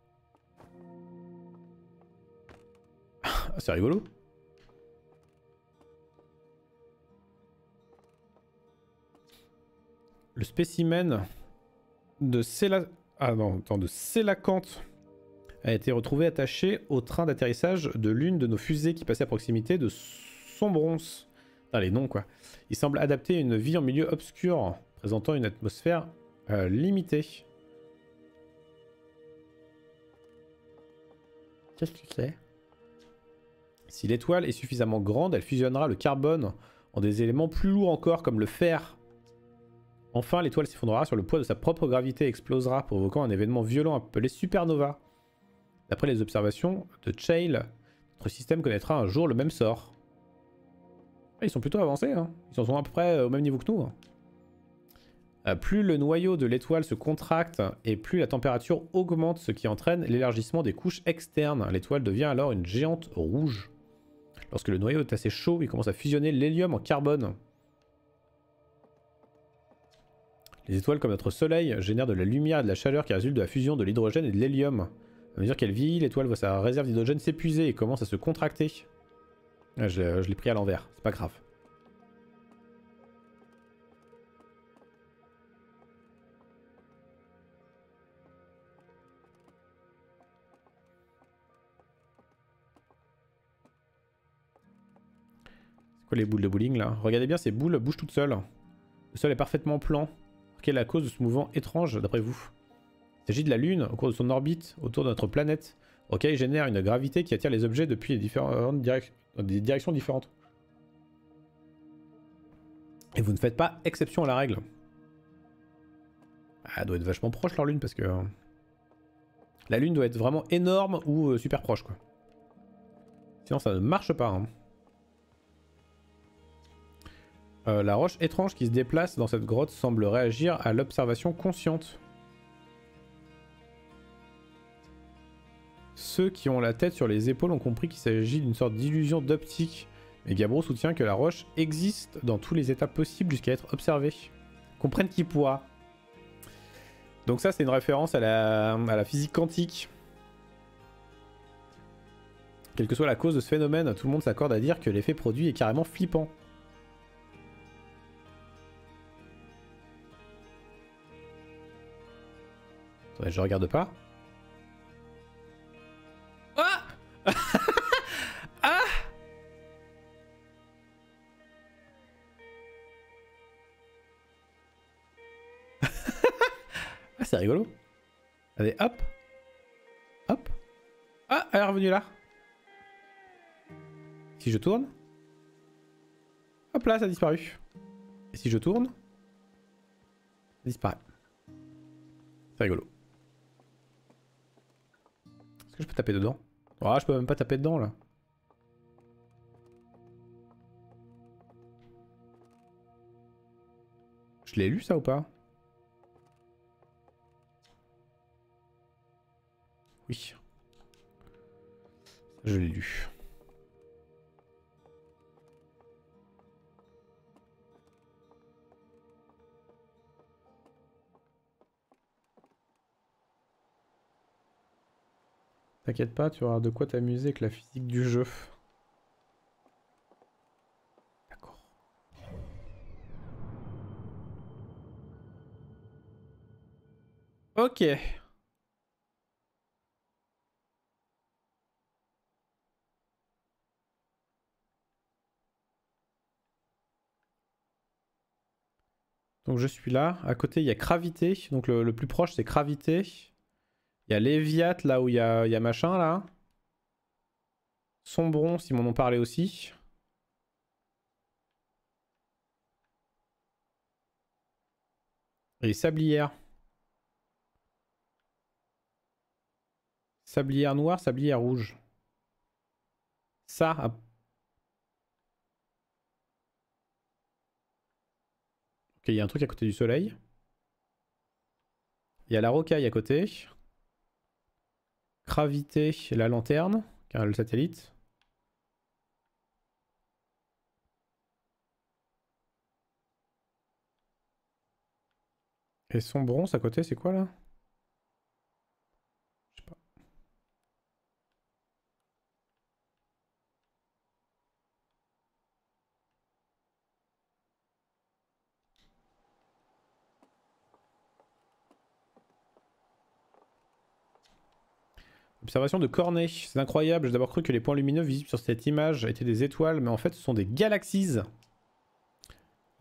C'est rigolo. Le spécimen de Céla... Ah non, attends, de Célacanthe a été retrouvé attaché au train d'atterrissage de l'une de nos fusées qui passait à proximité de Sombronce. Putain, les noms quoi. Il semble adapté à une vie en milieu obscur, présentant une atmosphère euh, limitée. Qu'est-ce que c'est? Si l'étoile est suffisamment grande, elle fusionnera le carbone en des éléments plus lourds encore comme le fer. Enfin, l'étoile s'effondrera sur le poids de sa propre gravité et explosera, provoquant un événement violent appelé supernova. D'après les observations de Chale, notre système connaîtra un jour le même sort. Ils sont plutôt avancés, hein. Ils en sont à peu près au même niveau que nous. Hein. Euh, plus le noyau de l'étoile se contracte et plus la température augmente, ce qui entraîne l'élargissement des couches externes. L'étoile devient alors une géante rouge. Lorsque le noyau est assez chaud, il commence à fusionner l'hélium en carbone. Les étoiles comme notre soleil génèrent de la lumière et de la chaleur qui résultent de la fusion de l'hydrogène et de l'hélium. À mesure qu'elle vieillit, l'étoile voit sa réserve d'hydrogène s'épuiser et commence à se contracter. Ah, je je l'ai pris à l'envers, c'est pas grave. C'est quoi les boules de bowling là? Regardez bien, ces boules bougent toutes seules. Le sol est parfaitement plan. Quelle est la cause de ce mouvement étrange d'après vous? Il s'agit de la Lune au cours de son orbite autour de notre planète. Ok, il génère une gravité qui attire les objets depuis les différentes direc des directions différentes. Et vous ne faites pas exception à la règle. Ah, elle doit être vachement proche leur Lune parce que... La Lune doit être vraiment énorme ou euh, super proche quoi. Sinon ça ne marche pas. Hein. Euh, la roche étrange qui se déplace dans cette grotte semble réagir à l'observation consciente. Ceux qui ont la tête sur les épaules ont compris qu'il s'agit d'une sorte d'illusion d'optique. Mais Gabbro soutient que la roche existe dans tous les états possibles jusqu'à être observée. Comprenne qui pourra. Donc ça c'est une référence à la, à la physique quantique. Quelle que soit la cause de ce phénomène, tout le monde s'accorde à dire que l'effet produit est carrément flippant. Attendez, je regarde pas. Ah ah Ah, c'est rigolo. Allez, hop. Hop. Ah, elle est revenue là. Si je tourne. Hop là, ça a disparu. Et si je tourne. Ça disparaît. C'est rigolo. Est-ce que je peux taper dedans? Ah, je peux même pas taper dedans là. Je l'ai lu ça ou pas? Oui. Je l'ai lu. T'inquiète pas, tu auras de quoi t'amuser avec la physique du jeu. D'accord. Ok. Donc je suis là. À côté, il y a Gravité. Donc le, le plus proche, c'est Gravité. Il y a Léviat, là où il y a, il y a machin, là. Sombron, si m'en ont parlé aussi. Et Sablière. Sablière noire, Sablière rouge. Ça... Ah. Ok, il y a un truc à côté du soleil. Il y a la rocaille à côté. Gravité, la lanterne, car le satellite. Et Sombron, à côté, c'est quoi là? Je sais pas. Observation de Cornet. C'est incroyable, j'ai d'abord cru que les points lumineux visibles sur cette image étaient des étoiles, mais en fait ce sont des galaxies.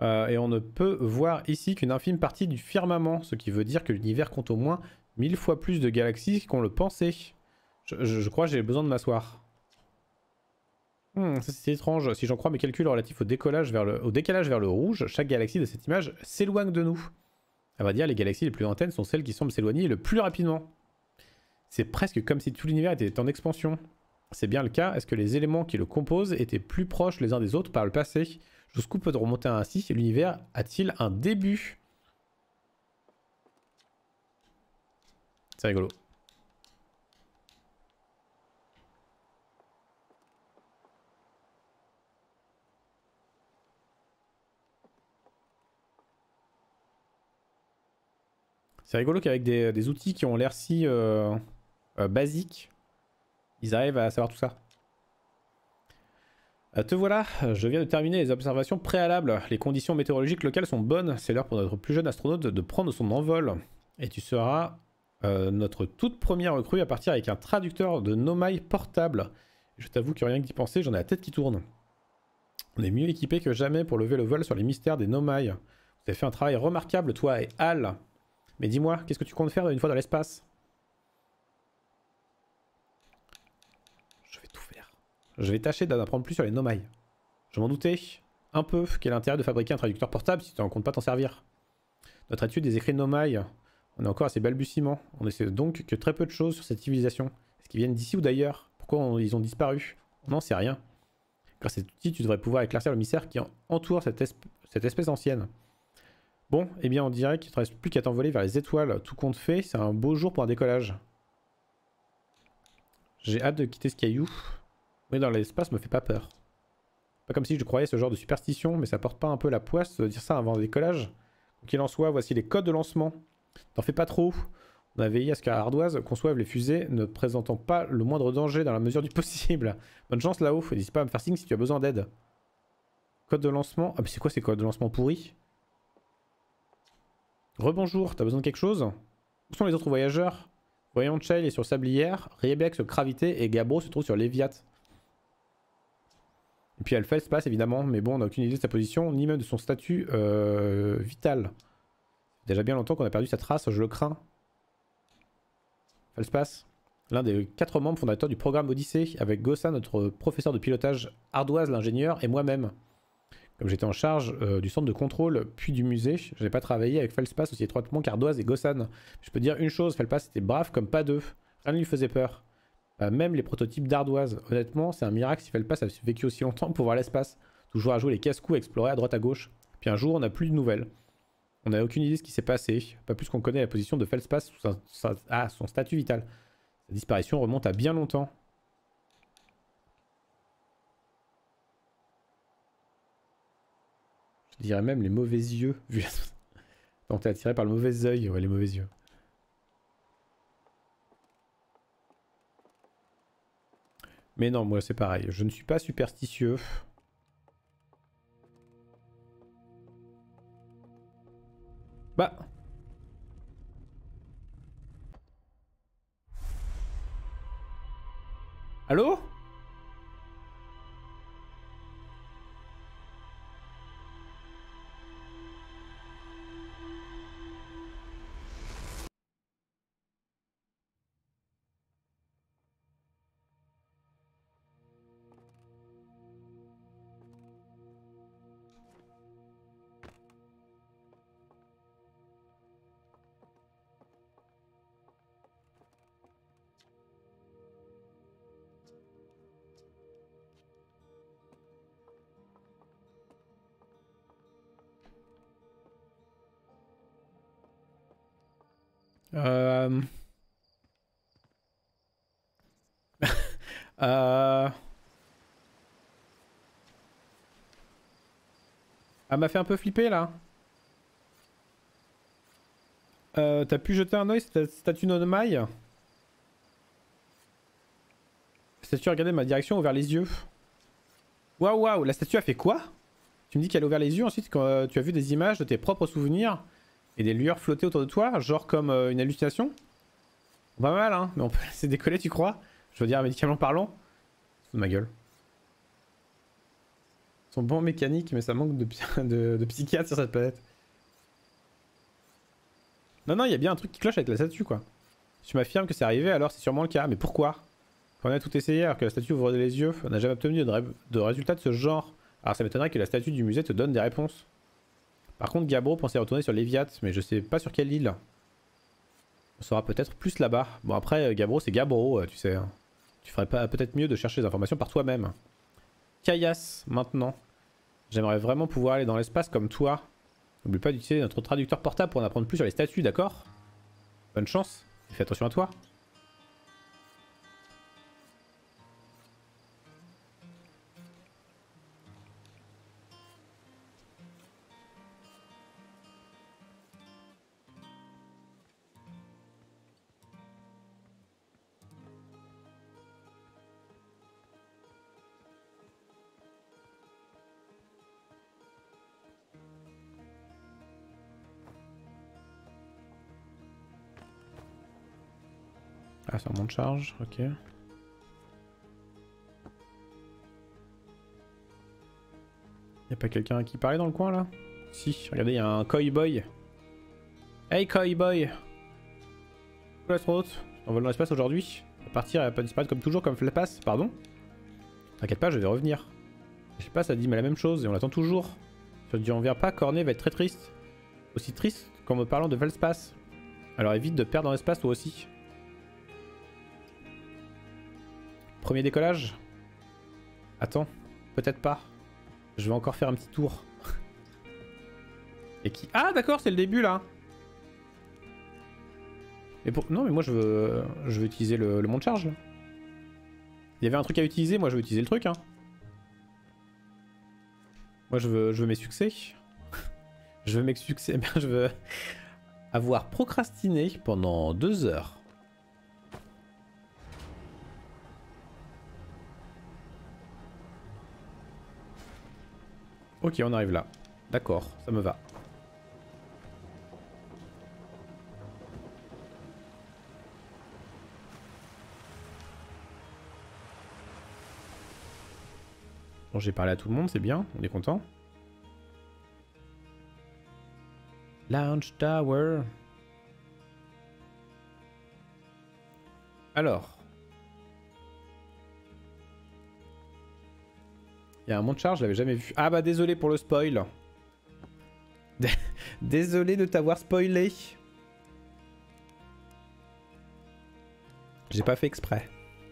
Euh, et on ne peut voir ici qu'une infime partie du firmament, ce qui veut dire que l'univers compte au moins mille fois plus de galaxies qu'on le pensait. Je, je, je crois que j'ai besoin de m'asseoir. Hmm, ça c'est étrange. Si j'en crois mes calculs relatifs au, décollage vers le, au décalage vers le rouge, chaque galaxie de cette image s'éloigne de nous. À vrai dire, les galaxies les plus lointaines sont celles qui semblent s'éloigner le plus rapidement. C'est presque comme si tout l'univers était en expansion. C'est bien le cas. Est-ce que les éléments qui le composent étaient plus proches les uns des autres par le passé? Jusqu'où peut remonter ainsi? L'univers a-t-il un début? C'est rigolo. C'est rigolo qu'avec des, des outils qui ont l'air si euh, euh, basiques, ils arrivent à savoir tout ça. Euh, te voilà, je viens de terminer les observations préalables. Les conditions météorologiques locales sont bonnes. C'est l'heure pour notre plus jeune astronaute de prendre son envol. Et tu seras euh, notre toute première recrue à partir avec un traducteur de Nomai portable. Je t'avoue que rien que d'y penser, j'en ai la tête qui tourne. On est mieux équipé que jamais pour lever le vol sur les mystères des Nomai. Vous avez fait un travail remarquable, toi et Hal. Mais dis-moi, qu'est-ce que tu comptes faire une fois dans l'espace? Je vais tout faire. Je vais tâcher d'en apprendre plus sur les Nomai. Je m'en doutais un peu. Quel intérêt de fabriquer un traducteur portable si tu ne comptes pas t'en servir? Notre étude des écrits Nomai, on est encore à ses balbutiements. On ne sait donc que très peu de choses sur cette civilisation. Est-ce qu'ils viennent d'ici ou d'ailleurs? Pourquoi on, ils ont disparu? On n'en sait rien. Grâce à cet outil, tu devrais pouvoir éclaircir le mystère qui entoure cette, esp cette espèce ancienne. Bon, eh bien on dirait qu'il ne te reste plus qu'à t'envoler vers les étoiles. Tout compte fait, c'est un beau jour pour un décollage. J'ai hâte de quitter ce caillou. Mais dans l'espace me fait pas peur. Pas comme si je croyais ce genre de superstition, mais ça porte pas un peu la poisse de dire ça avant le décollage? Qu'il en soit, voici les codes de lancement. T'en fais pas trop. On a veillé à ce qu'Ardoise conçoive les fusées ne présentant pas le moindre danger dans la mesure du possible. Bonne chance là-haut, n'hésite pas à me faire signe si tu as besoin d'aide. Code de lancement. Ah mais c'est quoi ces codes de lancement pourris? Rebonjour, t'as besoin de quelque chose? Où sont les autres voyageurs? Voyons, Chail est sur Sablière, Riebeck sur Gravité et Gabro se trouve sur Léviat. Et puis Alpha se passe évidemment, mais bon on n'a aucune idée de sa position, ni même de son statut euh, vital. Déjà bien longtemps qu'on a perdu sa trace, je le crains. Falspace, l'un des quatre membres fondateurs du programme Odyssée, avec Gossa, notre professeur de pilotage, Ardoise l'ingénieur, et moi-même. Comme j'étais en charge euh, du centre de contrôle, puis du musée, je n'ai pas travaillé avec Falspace aussi étroitement qu'Ardoise et Gossan. Je peux dire une chose, Falspace était brave comme pas deux, rien ne lui faisait peur. Euh, même les prototypes d'Ardoise. Honnêtement, c'est un miracle si Falspace a vécu aussi longtemps pour voir l'espace. Toujours à jouer les casse-coups, explorer à droite à gauche. Puis un jour, on n'a plus de nouvelles. On n'a aucune idée de ce qui s'est passé, pas plus qu'on connaît la position de Falspace sous sa, sa, ah, son statut vital. Sa disparition remonte à bien longtemps. Je dirais même les mauvais yeux, vu Donc t'es attiré par le mauvais œil, ouais les mauvais yeux. Mais non, moi c'est pareil, je ne suis pas superstitieux. Bah. Allô? Euh... euh... Elle m'a fait un peu flipper là. Euh, T'as pu jeter un oeil cette statue Nomai? La statue a regardé ma direction, ouvert les yeux. Waouh waouh, la statue a fait quoi? Tu me dis qu'elle a ouvert les yeux ensuite quand euh, tu as vu des images de tes propres souvenirs et des lueurs flotter autour de toi, genre comme euh, une hallucination? Pas mal hein, mais on peut laisser décoller tu crois? Je veux dire médicalement parlant. De ma gueule. Ils sont bons en mécanique, mais ça manque de, de, de psychiatres sur cette planète. Non, non, il y a bien un truc qui cloche avec la statue, quoi. Si tu m'affirmes que c'est arrivé, alors c'est sûrement le cas. Mais pourquoi? Quand on a tout essayé alors que la statue ouvre les yeux, on n'a jamais obtenu de, ré de résultats de ce genre. Alors ça m'étonnerait que la statue du musée te donne des réponses. Par contre, Gabbro pensait retourner sur Léviat, mais je sais pas sur quelle île. On saura peut-être plus là-bas. Bon après, Gabbro c'est Gabbro, tu sais. Tu ferais pas peut-être mieux de chercher les informations par toi-même. Caillasse, maintenant. J'aimerais vraiment pouvoir aller dans l'espace comme toi. N'oublie pas d'utiliser notre traducteur portable pour en apprendre plus sur les statues, d'accord? Bonne chance, et fais attention à toi. Ah, c'est un monde de charge, ok. Y'a pas quelqu'un qui parlait dans le coin là? Si, regardez, il y a un Koi Boy. Hey Koi Boy! L'astronaute, on vole dans l'espace aujourd'hui. On va partir et pas disparaître comme toujours, comme passe, pardon? T'inquiète pas, je vais revenir. Je sais pas, ça dit mais la même chose et on l'attend toujours. Si on ne vient pas, Cornet va être très triste. Aussi triste qu'en me parlant de Velspace. Alors évite de perdre dans l'espace toi aussi. Premier décollage? Attends, peut-être pas. Je vais encore faire un petit tour. Et qui... Ah d'accord, c'est le début là. Et pour... Non mais moi je veux, je veux utiliser le, le monde charge là. Il y avait un truc à utiliser, moi je veux utiliser le truc hein. Moi je veux, je veux mes succès. Je veux mes succès, bien je veux avoir procrastiné pendant deux heures. Ok, on arrive là. D'accord, ça me va. Bon, j'ai parlé à tout le monde, c'est bien, on est content. Launch Tower. Alors. Il y a un monde charge, je l'avais jamais vu. Ah bah désolé pour le spoil. Désolé de t'avoir spoilé. J'ai pas fait exprès.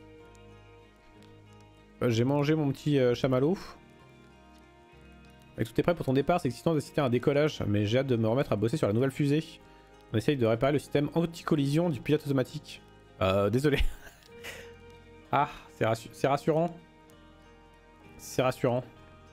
Euh, J'ai mangé mon petit euh, chamallow. Avec tout est prêt pour ton départ, c'est excitant d'assister à un décollage, mais j'ai hâte de me remettre à bosser sur la nouvelle fusée. On essaye de réparer le système anti-collision du pilote automatique. Euh, désolé. Ah, c'est rassu rassurant. C'est rassurant.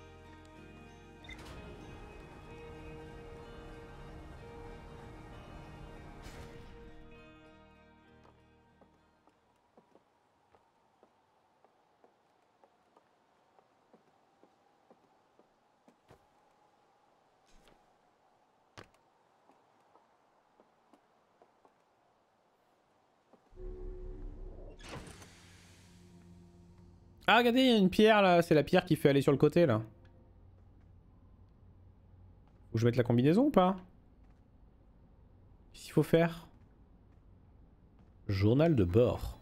Ah regardez, il y a une pierre là, c'est la pierre qui fait aller sur le côté là. Faut que je mette la combinaison ou pas? Qu'est-ce qu'il faut faire? Journal de bord.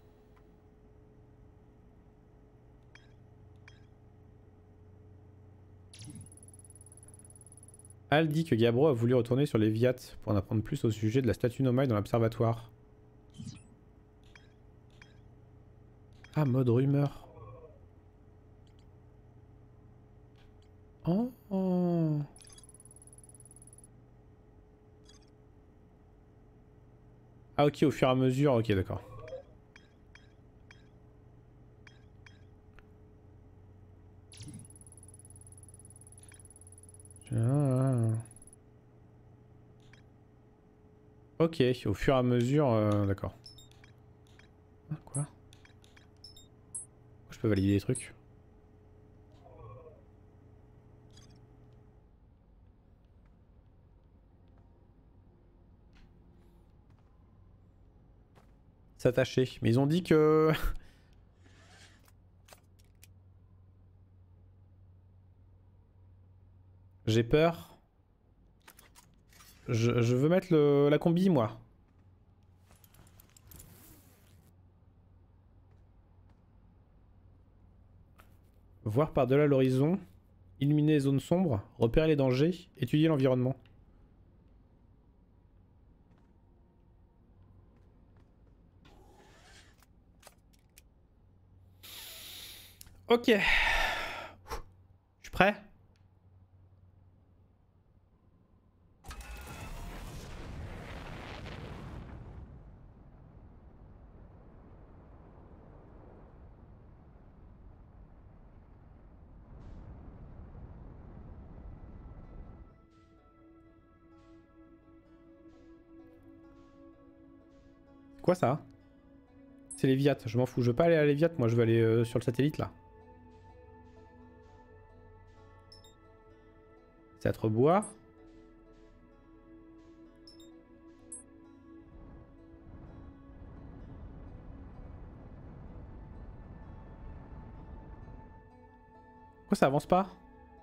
Al dit que Gabbro a voulu retourner sur les Viat pour en apprendre plus au sujet de la statue Nomai dans l'observatoire. Ah, mode rumeur. Oh, oh. Ah ok, au fur et à mesure, ok d'accord. Ah. Ok, au fur et à mesure, euh, d'accord. Ah, quoi? Je peux valider des trucs. S'attacher. Mais ils ont dit que... J'ai peur. Je, je veux mettre le, la combi, moi. Voir par-delà l'horizon. Illuminer les zones sombres. Repérer les dangers. Étudier l'environnement. Ok. Je suis prêt. C'est quoi ça? C'est Léviat, je m'en fous. Je veux pas aller à Léviat, moi je veux aller euh, sur le satellite là. C'est à Trebois. Pourquoi ça avance pas?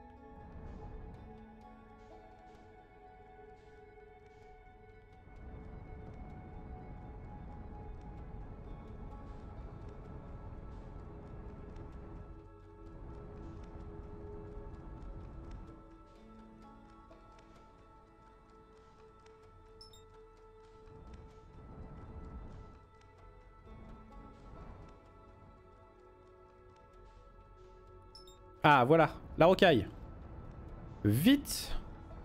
Ah voilà, la rocaille. Vite.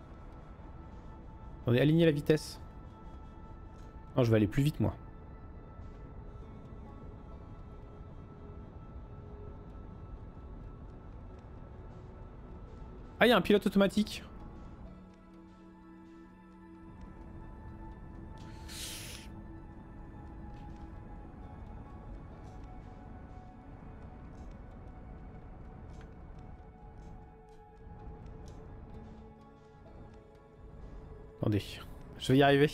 On est aligné la vitesse. Non, je vais aller plus vite moi. Ah, il y a un pilote automatique. Attendez, je vais y arriver.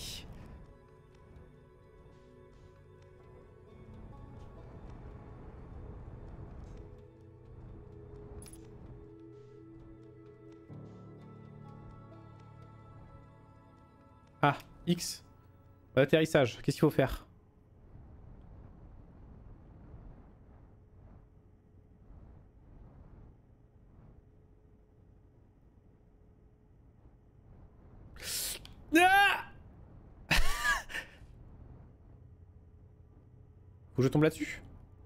Ah, X. Atterrissage, qu'est-ce qu'il faut faire? Ah, faut que je tombe là-dessus.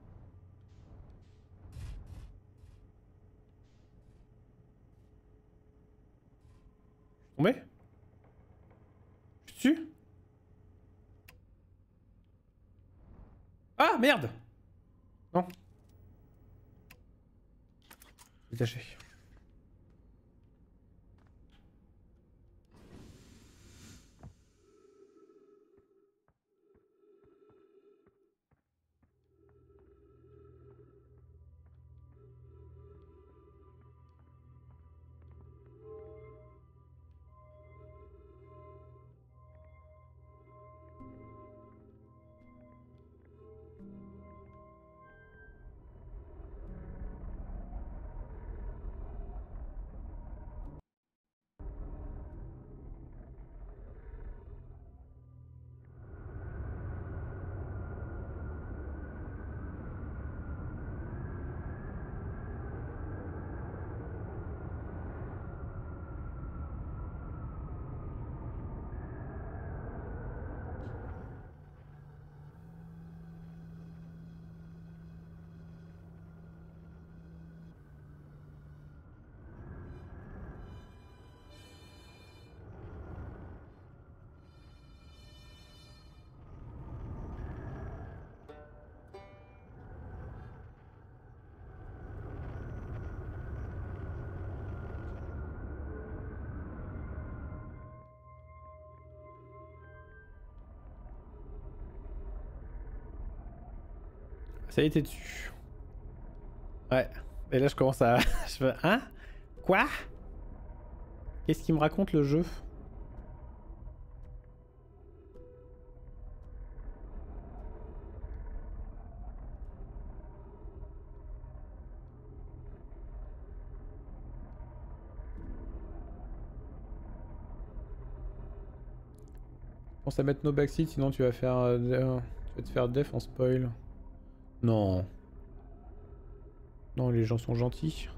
Tombé? Je suis dessus? Ah merde! Non. Détaché. Ça y est, t'es dessus. Ouais. Et là, je commence à... je fais... Hein? Quoi? Qu'est-ce qu'il me raconte, le jeu? Pense à mettre no backseat, sinon tu vas faire... Euh, tu vas te faire def en spoil. Non. Non, les gens sont gentils.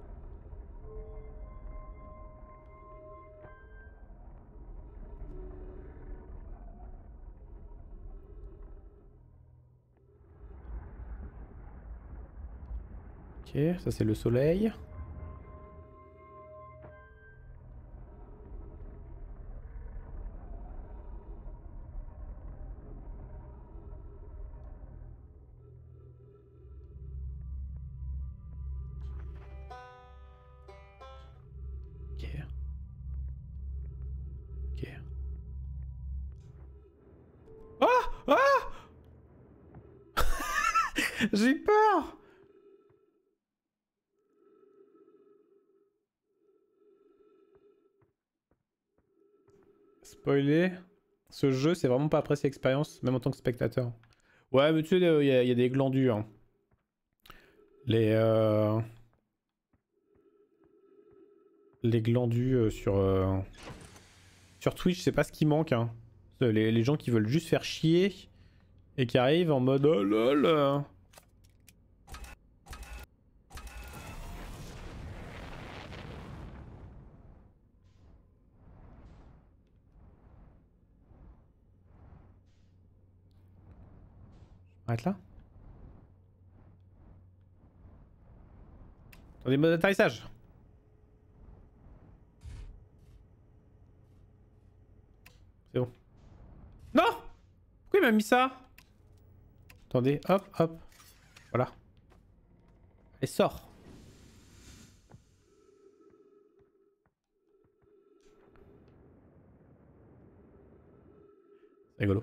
Ok, ça c'est le soleil. Ok. Ok. Ah! Ah! J'ai peur! Spoiler. Ce jeu, c'est vraiment pas apprécié l'expérience, même en tant que spectateur. Ouais, mais tu sais, il y, a- y a des glandus. Hein. Les, euh... les glandus euh, sur, euh... sur Twitch, c'est pas ce qui manque. Hein. Les, les gens qui veulent juste faire chier et qui arrivent en mode oh lol. euh. Arrête là. Attendez, mode atterrissage. C'est bon. Non! Pourquoi il m'a mis ça? Attendez, hop, hop. Voilà. Et sort. C'est rigolo.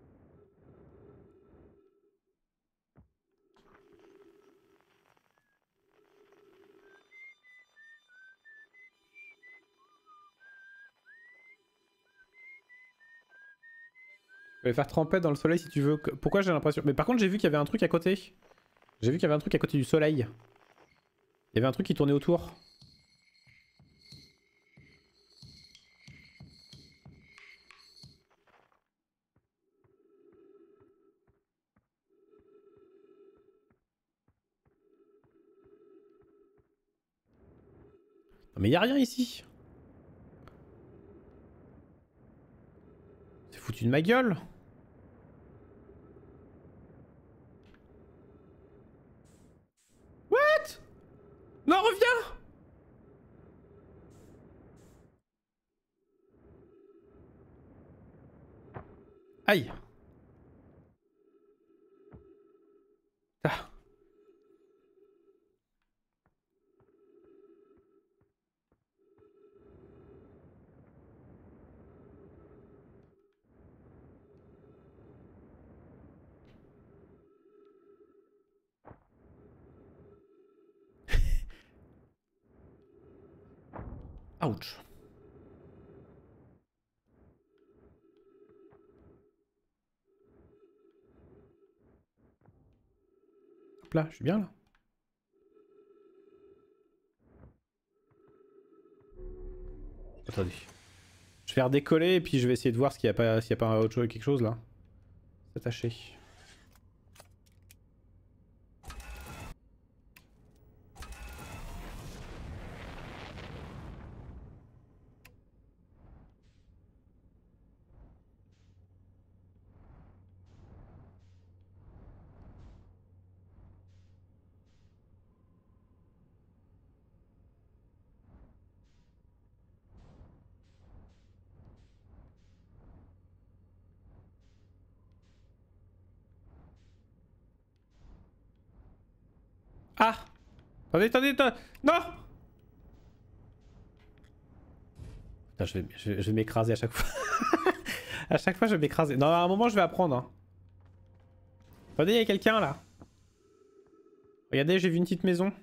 Je vais faire trempette dans le soleil si tu veux. Pourquoi j'ai l'impression... Mais par contre j'ai vu qu'il y avait un truc à côté. J'ai vu qu'il y avait un truc à côté du soleil. Il y avait un truc qui tournait autour. Non mais y a rien ici. C'est foutu de ma gueule. What? Non, reviens. Aïe. Ah. Ouch. Hop là, je suis bien là. Attendez. Je vais redécoller et puis je vais essayer de voir s'il n'y a pas, s'il y a pas autre chose, quelque chose là. S'attacher. Ah! Attendez, attendez, attendez. Non! Putain, je vais, je vais, je vais m'écraser à chaque fois. À chaque fois, je vais m'écraser. Non, à un moment, je vais apprendre. Hein. Attendez, il y a quelqu'un là. Regardez, j'ai vu une petite maison.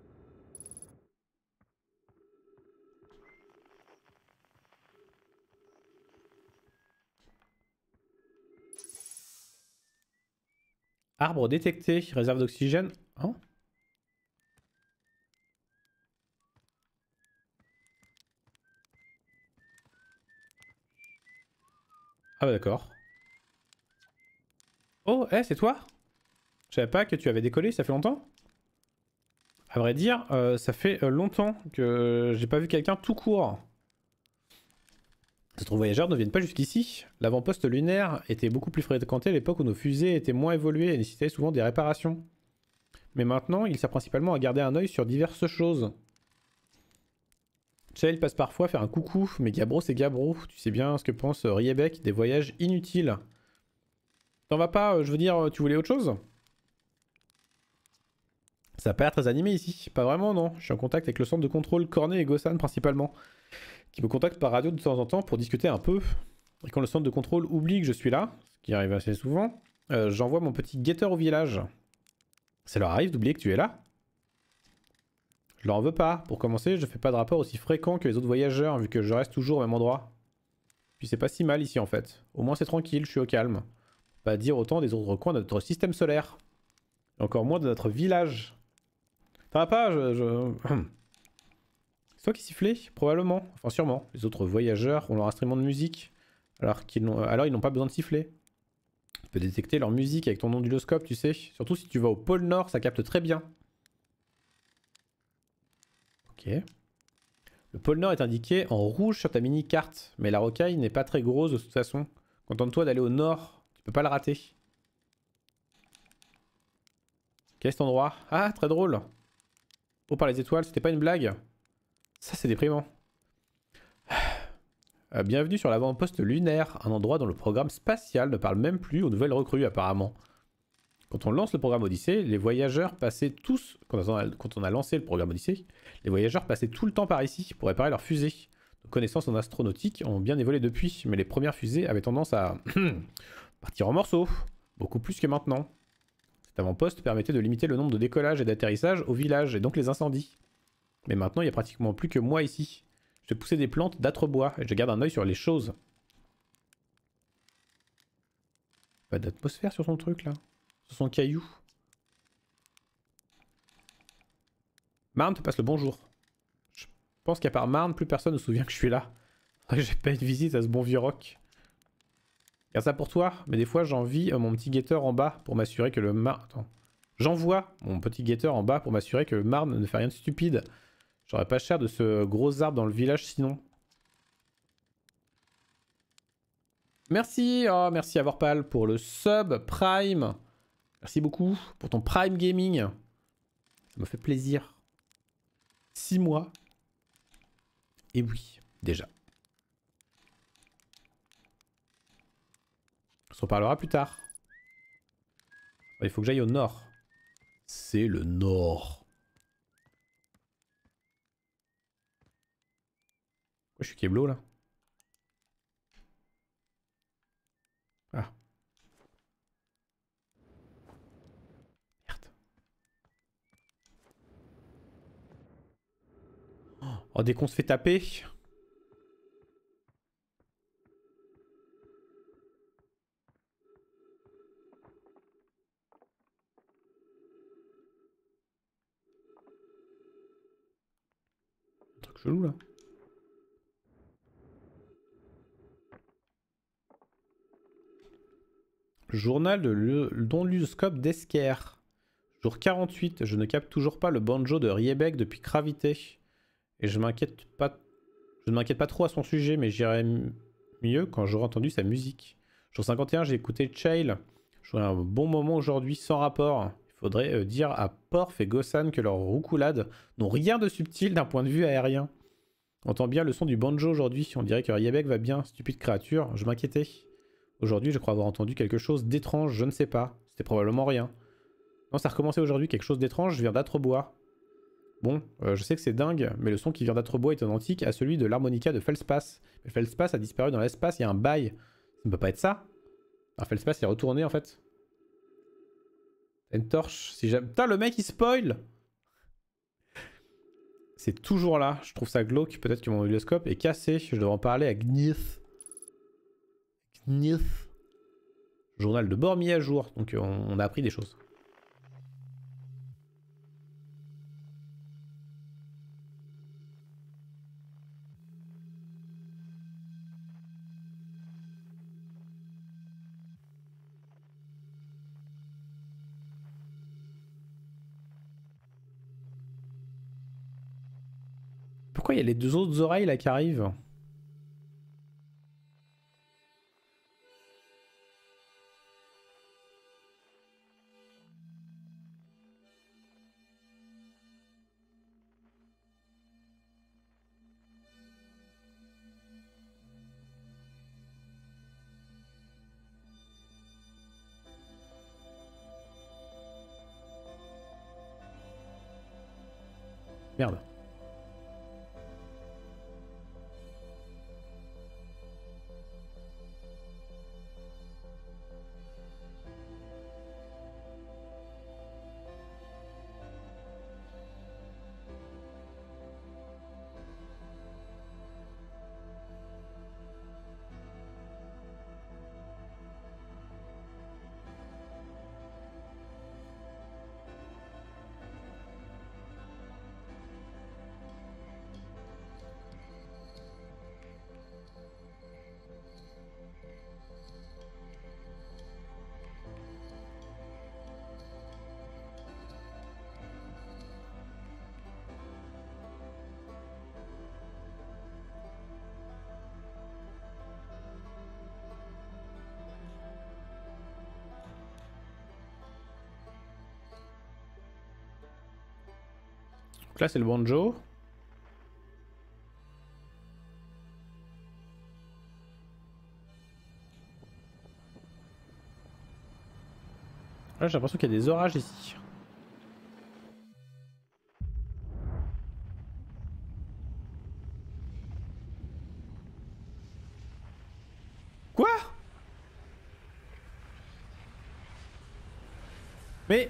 Arbre détecté, réserve d'oxygène. Hein? Ah bah d'accord. Oh, eh, c'est toi? Je savais pas que tu avais décollé, ça fait longtemps? À vrai dire, euh, ça fait euh, longtemps que j'ai pas vu quelqu'un tout court. D'autres voyageurs ne viennent pas jusqu'ici. L'avant-poste lunaire était beaucoup plus fréquenté à l'époque où nos fusées étaient moins évoluées et nécessitaient souvent des réparations. Mais maintenant, il sert principalement à garder un œil sur diverses choses. Chael passe parfois faire un coucou, mais Gabro c'est Gabro. Tu sais bien ce que pense Riebeck des voyages inutiles. T'en vas pas, euh, je veux dire, tu voulais autre chose? Ça a pas l'air très animé ici. Pas vraiment, non. Je suis en contact avec le centre de contrôle Cornet et Gossan principalement, qui me contactent par radio de temps en temps pour discuter un peu. Et quand le centre de contrôle oublie que je suis là, ce qui arrive assez souvent, euh, j'envoie mon petit guetteur au village. Ça leur arrive d'oublier que tu es là? Je leur en veux pas. Pour commencer, je fais pas de rapport aussi fréquent que les autres voyageurs, vu que je reste toujours au même endroit. Puis c'est pas si mal ici en fait. Au moins c'est tranquille, je suis au calme. Pas dire autant des autres coins de notre système solaire. Et encore moins de notre village. Ça va pas, je... je... C'est toi qui sifflais? Probablement. Enfin sûrement. Les autres voyageurs ont leur instrument de musique. Alors qu'ils n'ont alors ils n'ont pas besoin de siffler. Tu peux détecter leur musique avec ton onduloscope, tu sais. Surtout si tu vas au pôle Nord, ça capte très bien. Ok. Le pôle Nord est indiqué en rouge sur ta mini-carte. Mais la rocaille n'est pas très grosse de toute façon. Contente-toi d'aller au Nord. Tu peux pas le rater. Quel est cet endroit? Ah, très drôle. Oh, par les étoiles, c'était pas une blague. Ça, c'est déprimant. Euh, bienvenue sur l'avant-poste lunaire, un endroit dont le programme spatial ne parle même plus aux nouvelles recrues apparemment. Quand on lance le programme Odyssée, les voyageurs passaient tous... Quand on a, quand on a lancé le programme Odyssée, les voyageurs passaient tout le temps par ici pour réparer leurs fusées. Nos connaissances en astronautique ont bien évolué depuis, mais les premières fusées avaient tendance à... partir en morceaux. Beaucoup plus que maintenant. Cet avant-poste permettait de limiter le nombre de décollages et d'atterrissages au village, et donc les incendies. Mais maintenant, il n'y a pratiquement plus que moi ici. Je fais pousser des plantes d'âtre-bois, et je garde un œil sur les choses. Pas d'atmosphère sur son truc, là. Sur son caillou. Marne te passe le bonjour. Je pense qu'à part Marne, plus personne ne se souvient que je suis là. J'ai pas une visite à ce bon vieux roc. Garde ça pour toi, mais des fois j'envie euh, mon petit guetteur en bas pour m'assurer que le Marne... Attends. J'envoie mon petit guetteur en bas pour m'assurer que Marne ne fait rien de stupide. J'aurais pas cher de ce gros arbre dans le village sinon. Merci, oh, merci à Vorpal pour le sub Prime. Merci beaucoup pour ton Prime Gaming. Ça me fait plaisir. six mois. Et oui, déjà. On se reparlera plus tard. Il faut que j'aille au nord. C'est le nord. Pourquoi je suis Keblo là? Ah. Merde. Oh, dès qu'on se fait taper. Un truc chelou là. Journal de l'onduloscope d'Esker. Jour quarante-huit, je ne capte toujours pas le banjo de Riebeck depuis Gravité. Et je m'inquiète pas... Je ne m'inquiète pas trop à son sujet, mais j'irai mieux quand j'aurai entendu sa musique. Jour cinquante et un, j'ai écouté Chael. J'aurai un bon moment aujourd'hui sans rapport. Il faudrait euh, dire à Porf et Gossan que leurs roucoulades n'ont rien de subtil d'un point de vue aérien. On entend bien le son du banjo aujourd'hui. On dirait que Riebeck va bien, stupide créature. Je m'inquiétais. Aujourd'hui, je crois avoir entendu quelque chose d'étrange, je ne sais pas. C'était probablement rien. Non, ça a recommencé aujourd'hui, quelque chose d'étrange, je viens d'Âtrebois. Bon, euh, je sais que c'est dingue, mais le son qui vient d'Âtrebois est identique à celui de l'harmonica de Feldspath. Mais Feldspath a disparu dans l'espace, il y a un bail. Ça ne peut pas être ça. Alors Feldspath est retourné en fait. Une torche, si jamais... Putain, le mec il spoil. C'est toujours là, je trouve ça glauque. Peut-être que mon onduloscope est cassé, je devrais en parler à Gnith. Gnith. Journal de bord mis à jour, donc on, on a appris des choses. Pourquoi il y a les deux autres oreilles là qui arrivent? Merde. Donc là c'est le banjo. Là j'ai l'impression qu'il y a des orages ici. Quoi? Mais...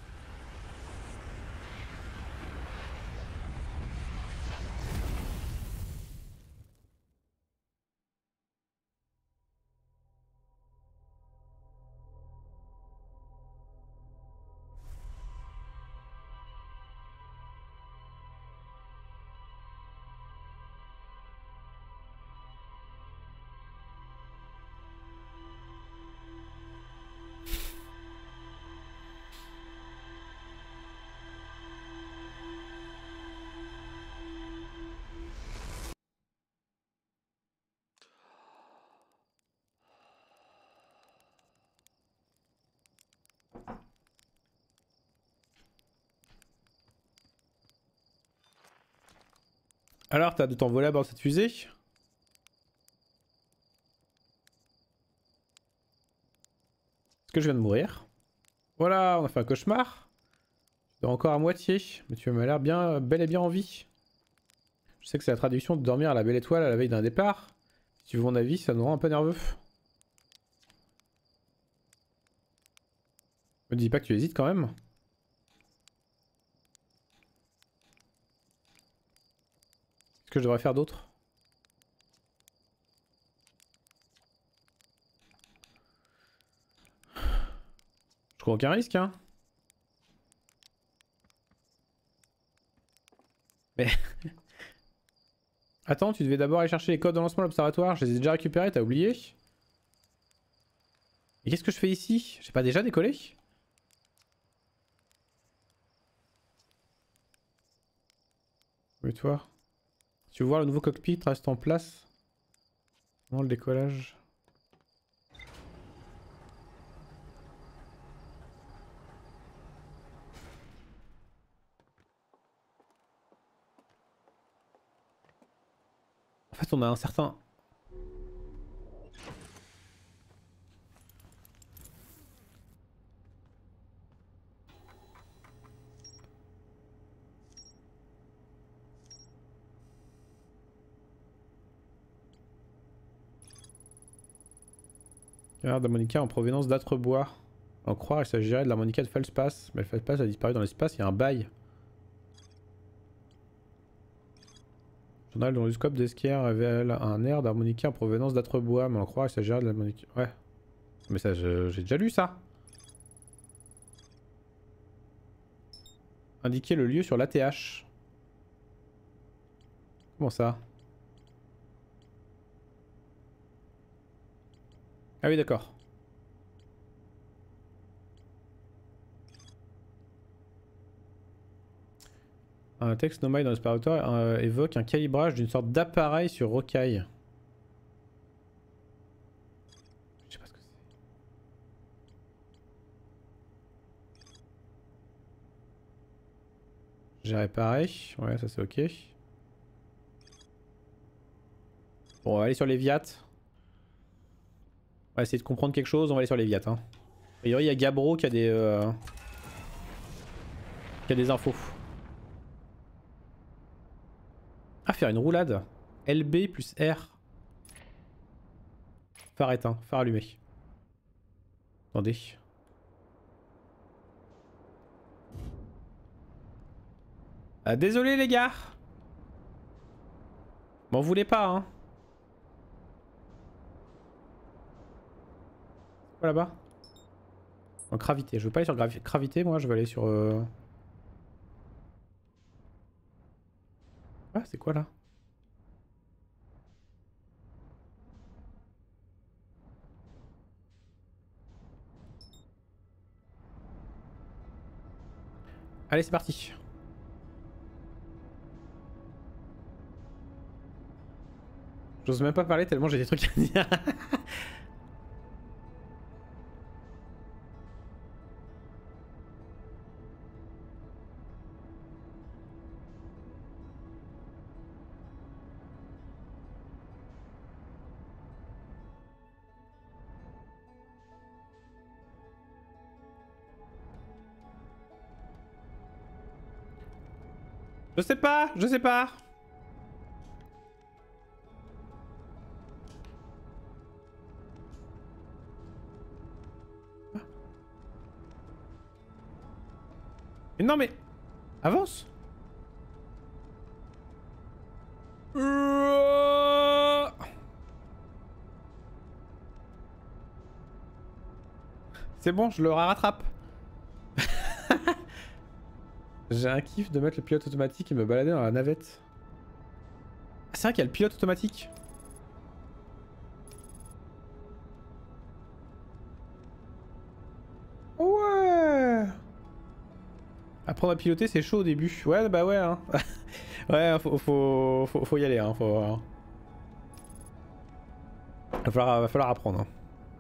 Alors, t'as de t'envoler à bord de cette fusée? Est-ce que je viens de mourir? Voilà, on a fait un cauchemar. Je dors encore à moitié, mais tu m'as l'air bien, bel et bien en vie. Je sais que c'est la traduction de dormir à la belle étoile à la veille d'un départ. Si tu veux mon avis, ça nous rend un peu nerveux. Me dis pas que tu hésites quand même. Qu'est-ce que je devrais faire d'autre? Je crois aucun risque, hein. Mais... Attends, tu devais d'abord aller chercher les codes de lancement de l'observatoire. Je les ai déjà récupérés, t'as oublié? Et qu'est-ce que je fais ici? J'ai pas déjà décollé? Oui, toi. Si tu veux voir le nouveau cockpit reste en place. Non, le décollage. En fait, on a un certain... Regarde, d'harmonica en provenance d'Atrebois. En croire, il s'agirait de l'harmonica de Feldspath. Mais le Feldspath a disparu dans l'espace, il y a un bail. Journal dont le scope d'Esquire révèle un air d'harmonica en provenance d'Atrebois. Mais on croit, il s'agirait de l'harmonica... Ouais. Mais ça, j'ai déjà lu ça. Indiquer le lieu sur l'A T H. Comment ça? Ah oui, d'accord. Un texte nomade dans l'aspirateur euh, évoque un calibrage d'une sorte d'appareil sur rocaille. Je sais pas ce que c'est. J'ai réparé. Ouais, ça c'est ok. Bon, on va aller sur les Viat. On va essayer de comprendre quelque chose, on va aller sur les Viat. Hein. A priori, il y a Gabro qui a des... Euh... qui a des infos. Ah, faire une roulade. L B plus R. Phare éteint, phare allumé. Attendez. Ah, désolé les gars. M'en voulez pas hein. C'est quoi là-bas? En gravité, je veux pas aller sur gravi gravité moi, je veux aller sur... Euh... Ah c'est quoi là? Allez c'est parti. J'ose même pas parler tellement j'ai des trucs à dire. Je sais pas, je sais pas. Mais non mais... Avance. C'est bon, je le rattrape. J'ai un kiff de mettre le pilote automatique et me balader dans la navette. Ah, c'est vrai qu'il y a le pilote automatique. Ouais. Apprendre à piloter c'est chaud au début. Ouais bah ouais hein. Ouais faut, faut, faut, faut y aller hein. Faut... Va falloir, va falloir apprendre hein.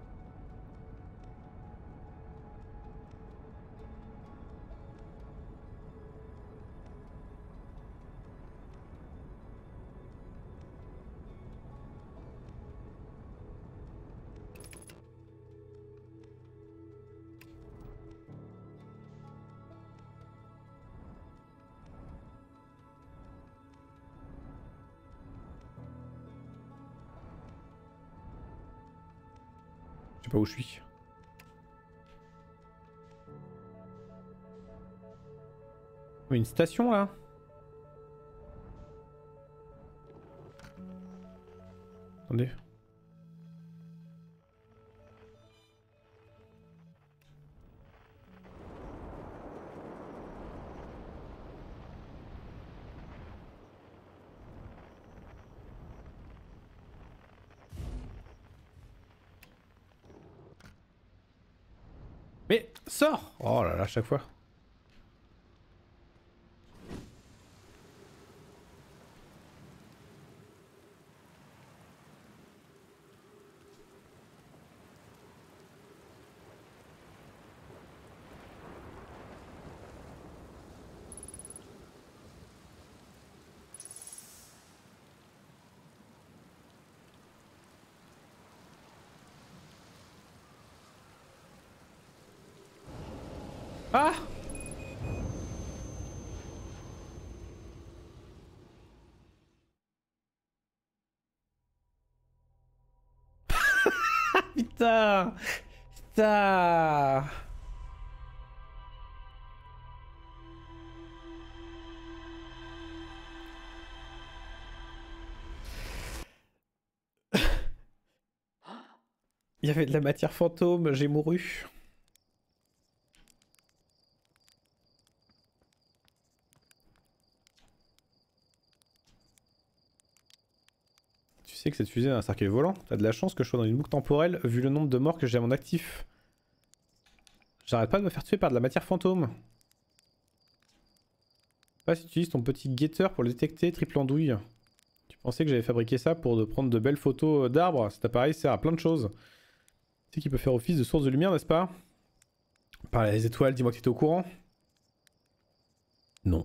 Je sais pas où je suis. Une station là. Attendez. Mais sors! Oh là là, à chaque fois. Ah! Putain! Putain! Il y avait de la matière fantôme, j'ai mouru. Tu sais que cette fusée a un cercueil volant? T'as de la chance que je sois dans une boucle temporelle vu le nombre de morts que j'ai à mon actif. J'arrête pas de me faire tuer par de la matière fantôme. Pas si tu utilises ton petit guetteur pour le détecter, triple andouille. Tu pensais que j'avais fabriqué ça pour de prendre de belles photos d'arbres? Cet appareil sert à plein de choses. Tu sais qu'il peut faire office de source de lumière, n'est-ce pas? Par les étoiles, dis-moi que tu étais au courant. Non.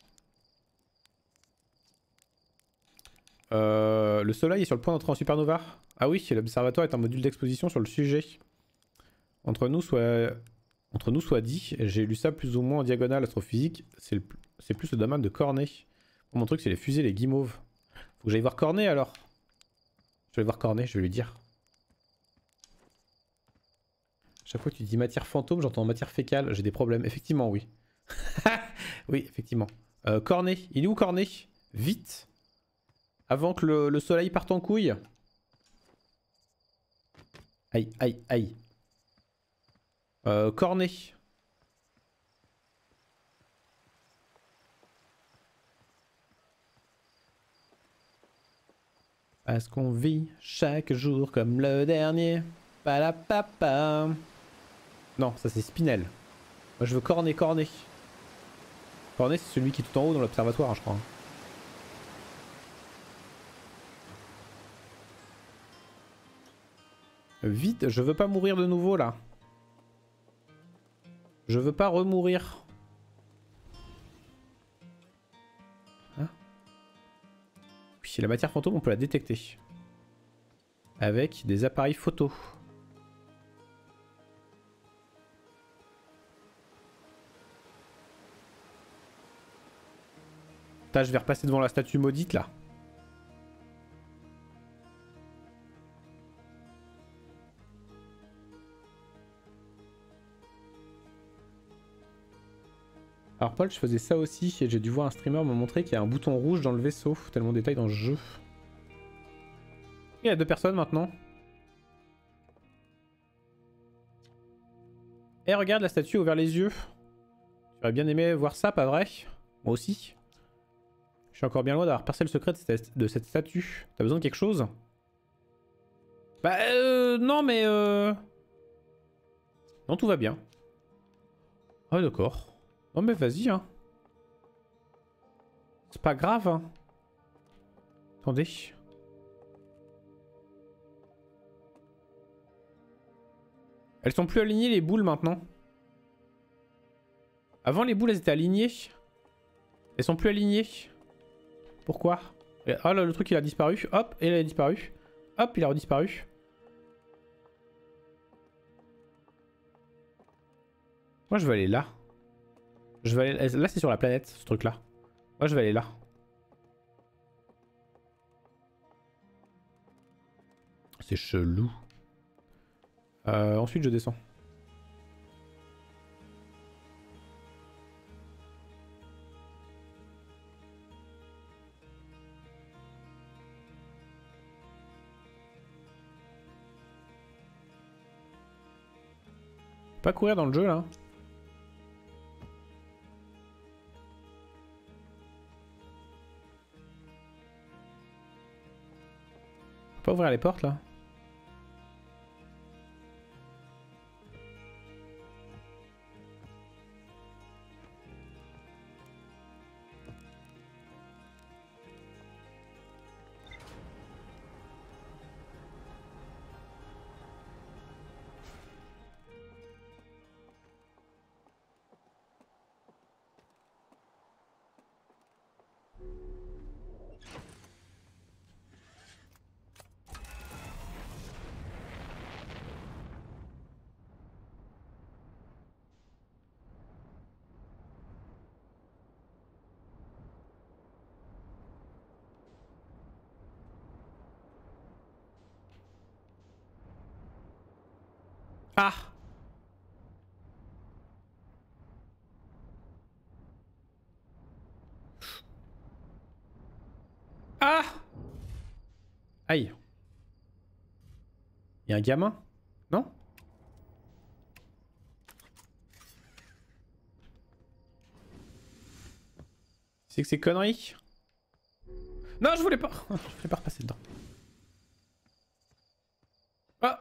Euh, le soleil est sur le point d'entrer en supernova. Ah oui, l'observatoire est un module d'exposition sur le sujet. Entre nous, soit... Entre nous soit dit, j'ai lu ça plus ou moins en diagonale astrophysique, c'est le... plus le domaine de Cornet. Mon truc c'est les fusées, les guimauves. Faut que j'aille voir Cornet alors. Je vais aller voir Cornet, je vais lui dire. Chaque fois que tu dis matière fantôme, j'entends matière fécale, j'ai des problèmes. Effectivement, oui. Oui, effectivement. Euh, Cornet, il est où Cornet? Vite. Avant que le, le soleil parte en couille. Aïe, aïe, aïe. Euh, Cornet. Parce qu'on vit chaque jour comme le dernier. Palapapa. Non, ça c'est Spinel. Moi je veux Cornet, Cornet. Cornet c'est celui qui est tout en haut dans l'observatoire, hein, je crois. Vite, je veux pas mourir de nouveau là. Je veux pas remourir. Hein? Oui, la matière fantôme, on peut la détecter. Avec des appareils photo. Putain, je vais repasser devant la statue maudite là. Alors Paul, je faisais ça aussi et j'ai dû voir un streamer me montrer qu'il y a un bouton rouge dans le vaisseau. Tellement de détails dans le jeu. Il y a deux personnes maintenant. Eh, regarde, la statue a ouvert les yeux. J'aurais bien aimé voir ça, pas vrai? Moi aussi. Je suis encore bien loin d'avoir percé le secret de cette, de cette statue. T'as besoin de quelque chose? Bah euh, non mais euh... Non, tout va bien. Ah d'accord. Non mais vas-y hein. C'est pas grave hein. Attendez. Elles sont plus alignées les boules maintenant. Avant les boules elles étaient alignées. Elles sont plus alignées. Pourquoi? Ah là le truc il a disparu. Hop, et il a disparu. Hop, il a redisparu. Moi je vais aller là. Je vais aller... Là c'est sur la planète ce truc là. Moi je vais aller là. C'est chelou. Euh, ensuite je descends. Pas courir dans le jeu là. Faut pas ouvrir les portes là. Ah! Ah! Aïe. Il y a un gamin? Non? C'est que c'est conneries? Non, je voulais pas. Je voulais pas repasser dedans. Ah!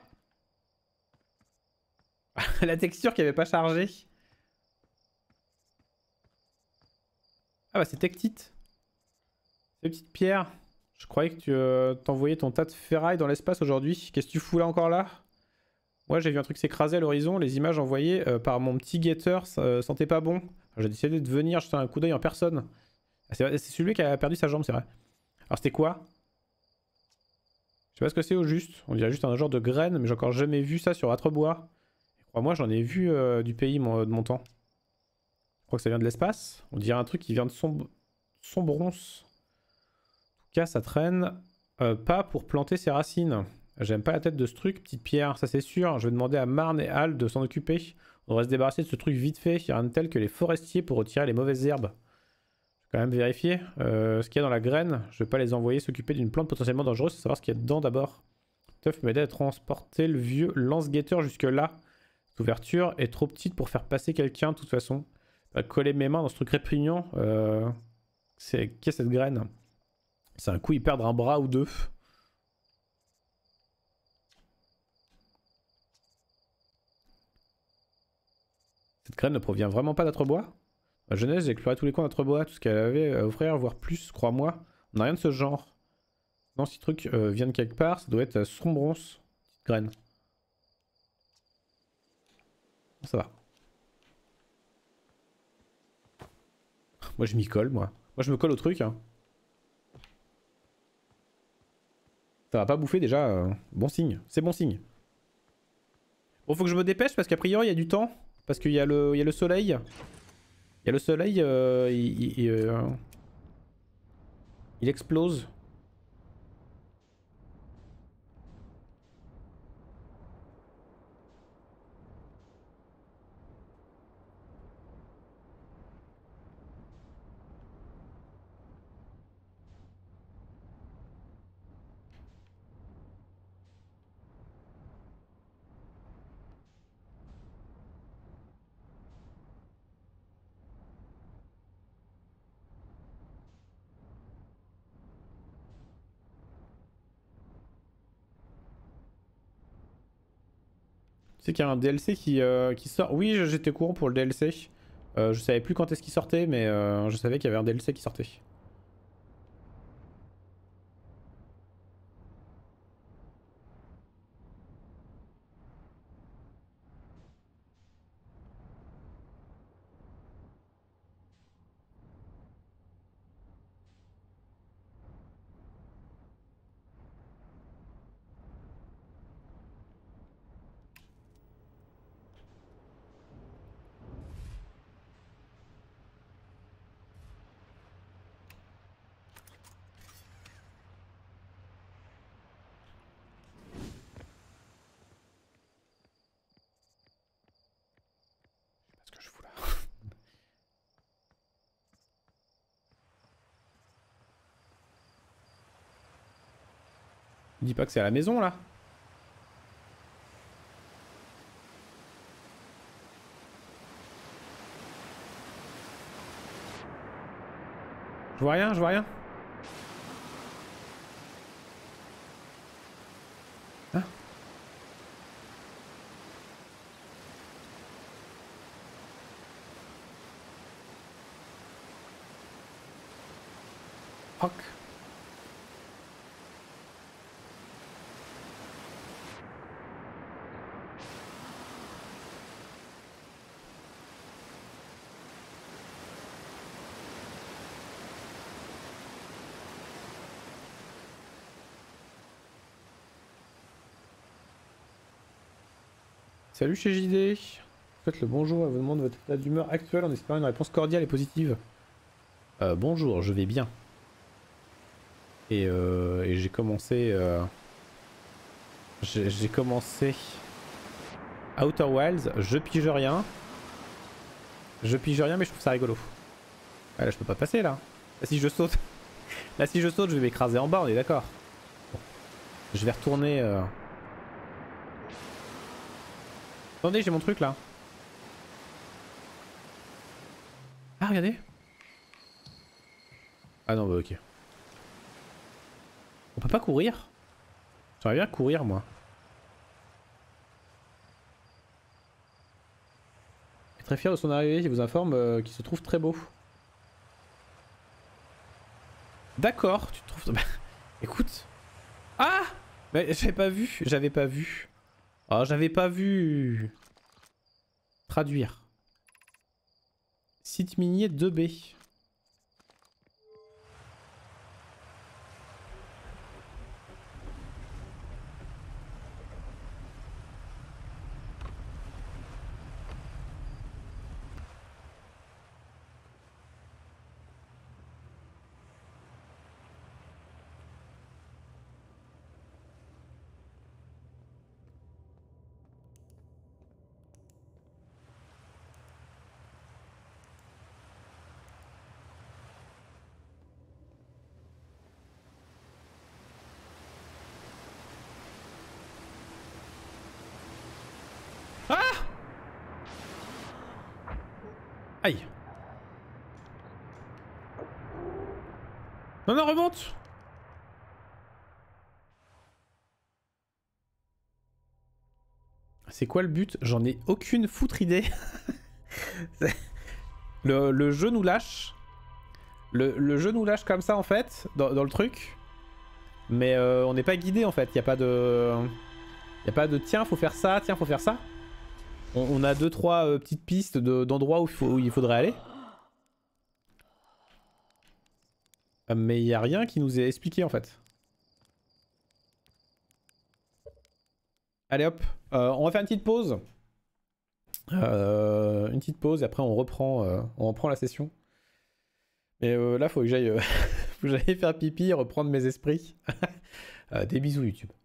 La texture qui avait pas chargé. Ah bah c'est Tectite. Ces petites pierres. Je croyais que tu euh, t'envoyais ton tas de ferraille dans l'espace aujourd'hui. Qu'est-ce que tu fous là encore là? Moi j'ai vu un truc s'écraser à l'horizon. Les images envoyées euh, par mon petit guetteur euh, sentaient pas bon. J'ai décidé de venir jeter un coup d'œil en personne. Ah, c'est celui qui a perdu sa jambe, c'est vrai. Alors c'était quoi? Je sais pas ce que c'est au juste. On dirait juste un genre de graine, mais j'ai encore jamais vu ça sur Atrebois. Crois-moi, j'en ai vu euh, du pays mon, de mon temps. Je crois que ça vient de l'espace. On dirait un truc qui vient de son, Sombronce. En tout cas, ça traîne euh, pas pour planter ses racines. J'aime pas la tête de ce truc, petite pierre, ça c'est sûr. Je vais demander à Marne et Al de s'en occuper. On devrait se débarrasser de ce truc vite fait. Il y a rien de tel que les forestiers pour retirer les mauvaises herbes. Quand même vérifier euh, ce qu'il y a dans la graine. Je vais pas les envoyer s'occuper d'une plante potentiellement dangereuse, faut savoir ce qu'il y a dedans d'abord. Teuf m'aider à transporter le vieux lance-guetteur jusque là. Cette ouverture est trop petite pour faire passer quelqu'un de toute façon. Je vais coller mes mains dans ce truc répugnant. Euh, c'est qu'est-ce que cette graine? C'est un coup y perdre un bras ou deux. Cette graine ne provient vraiment pas d'Atrebois? Ma jeunesse, j'ai exploré tous les coins d'Atrebois, tout ce qu'elle avait à offrir, voire plus, crois-moi. On n'a rien de ce genre. Non, si ce truc euh, vient de quelque part, ça doit être euh, Sombronce. Petite graine. Ça va. Moi, je m'y colle, moi. Moi, je me colle au truc. Hein. Ça va pas bouffer déjà. Euh, bon signe. C'est bon signe. Bon, faut que je me dépêche parce qu'a priori, il y a du temps. Parce qu'il y, y a le soleil. Il y a le soleil. Euh, il, il, euh, il explose. Tu sais qu'il y a un D L C qui, euh, qui sort. Oui, j'étais courant pour le D L C. Euh, je savais plus quand est-ce qu'il sortait, mais euh, je savais qu'il y avait un D L C qui sortait. Ce que je fous là. Dis pas que c'est à la maison là. Je vois rien, je vois rien. Hein? Fuck. Salut chez J D. Faites le bonjour à vous demande votre état d'humeur actuel en espérant une réponse cordiale et positive. Euh, bonjour, je vais bien. Et, euh, et j'ai commencé... Euh, j'ai commencé... Outer Wilds, je pige rien. Je pige rien mais je trouve ça rigolo. Ah, là je peux pas passer là. Là si je saute... Là si je saute je vais m'écraser en bas, on est d'accord. Bon. Je vais retourner... Euh... Attendez, j'ai mon truc là. Ah, regardez. Ah non, bah ok. On peut pas courir? J'aimerais bien courir, moi. Je suis très fier de son arrivée, il vous informe euh, qu'il se trouve très beau. D'accord, tu te trouves... Bah, écoute. Ah, mais j'avais pas vu, j'avais pas vu. Oh, j'avais pas vu. Traduire. Site minier deux B. Ah! Aïe. Non, non, remonte. C'est quoi le but? J'en ai aucune foutre idée. le, le jeu nous lâche. Le, le jeu nous lâche comme ça en fait, dans, dans le truc. Mais euh, on n'est pas guidé en fait. Il n'y a pas de... Il n'y a pas de tiens, faut faire ça, tiens, faut faire ça. On, on a deux trois euh, petites pistes d'endroits où, où il faudrait aller. Mais il n'y a rien qui nous est expliqué en fait. Allez hop, euh, on va faire une petite pause. Euh, une petite pause et après on reprend, euh, on reprend la session. Mais euh, là faut que j'aille euh, faut que j'aille faire pipi et reprendre mes esprits. euh, des bisous YouTube.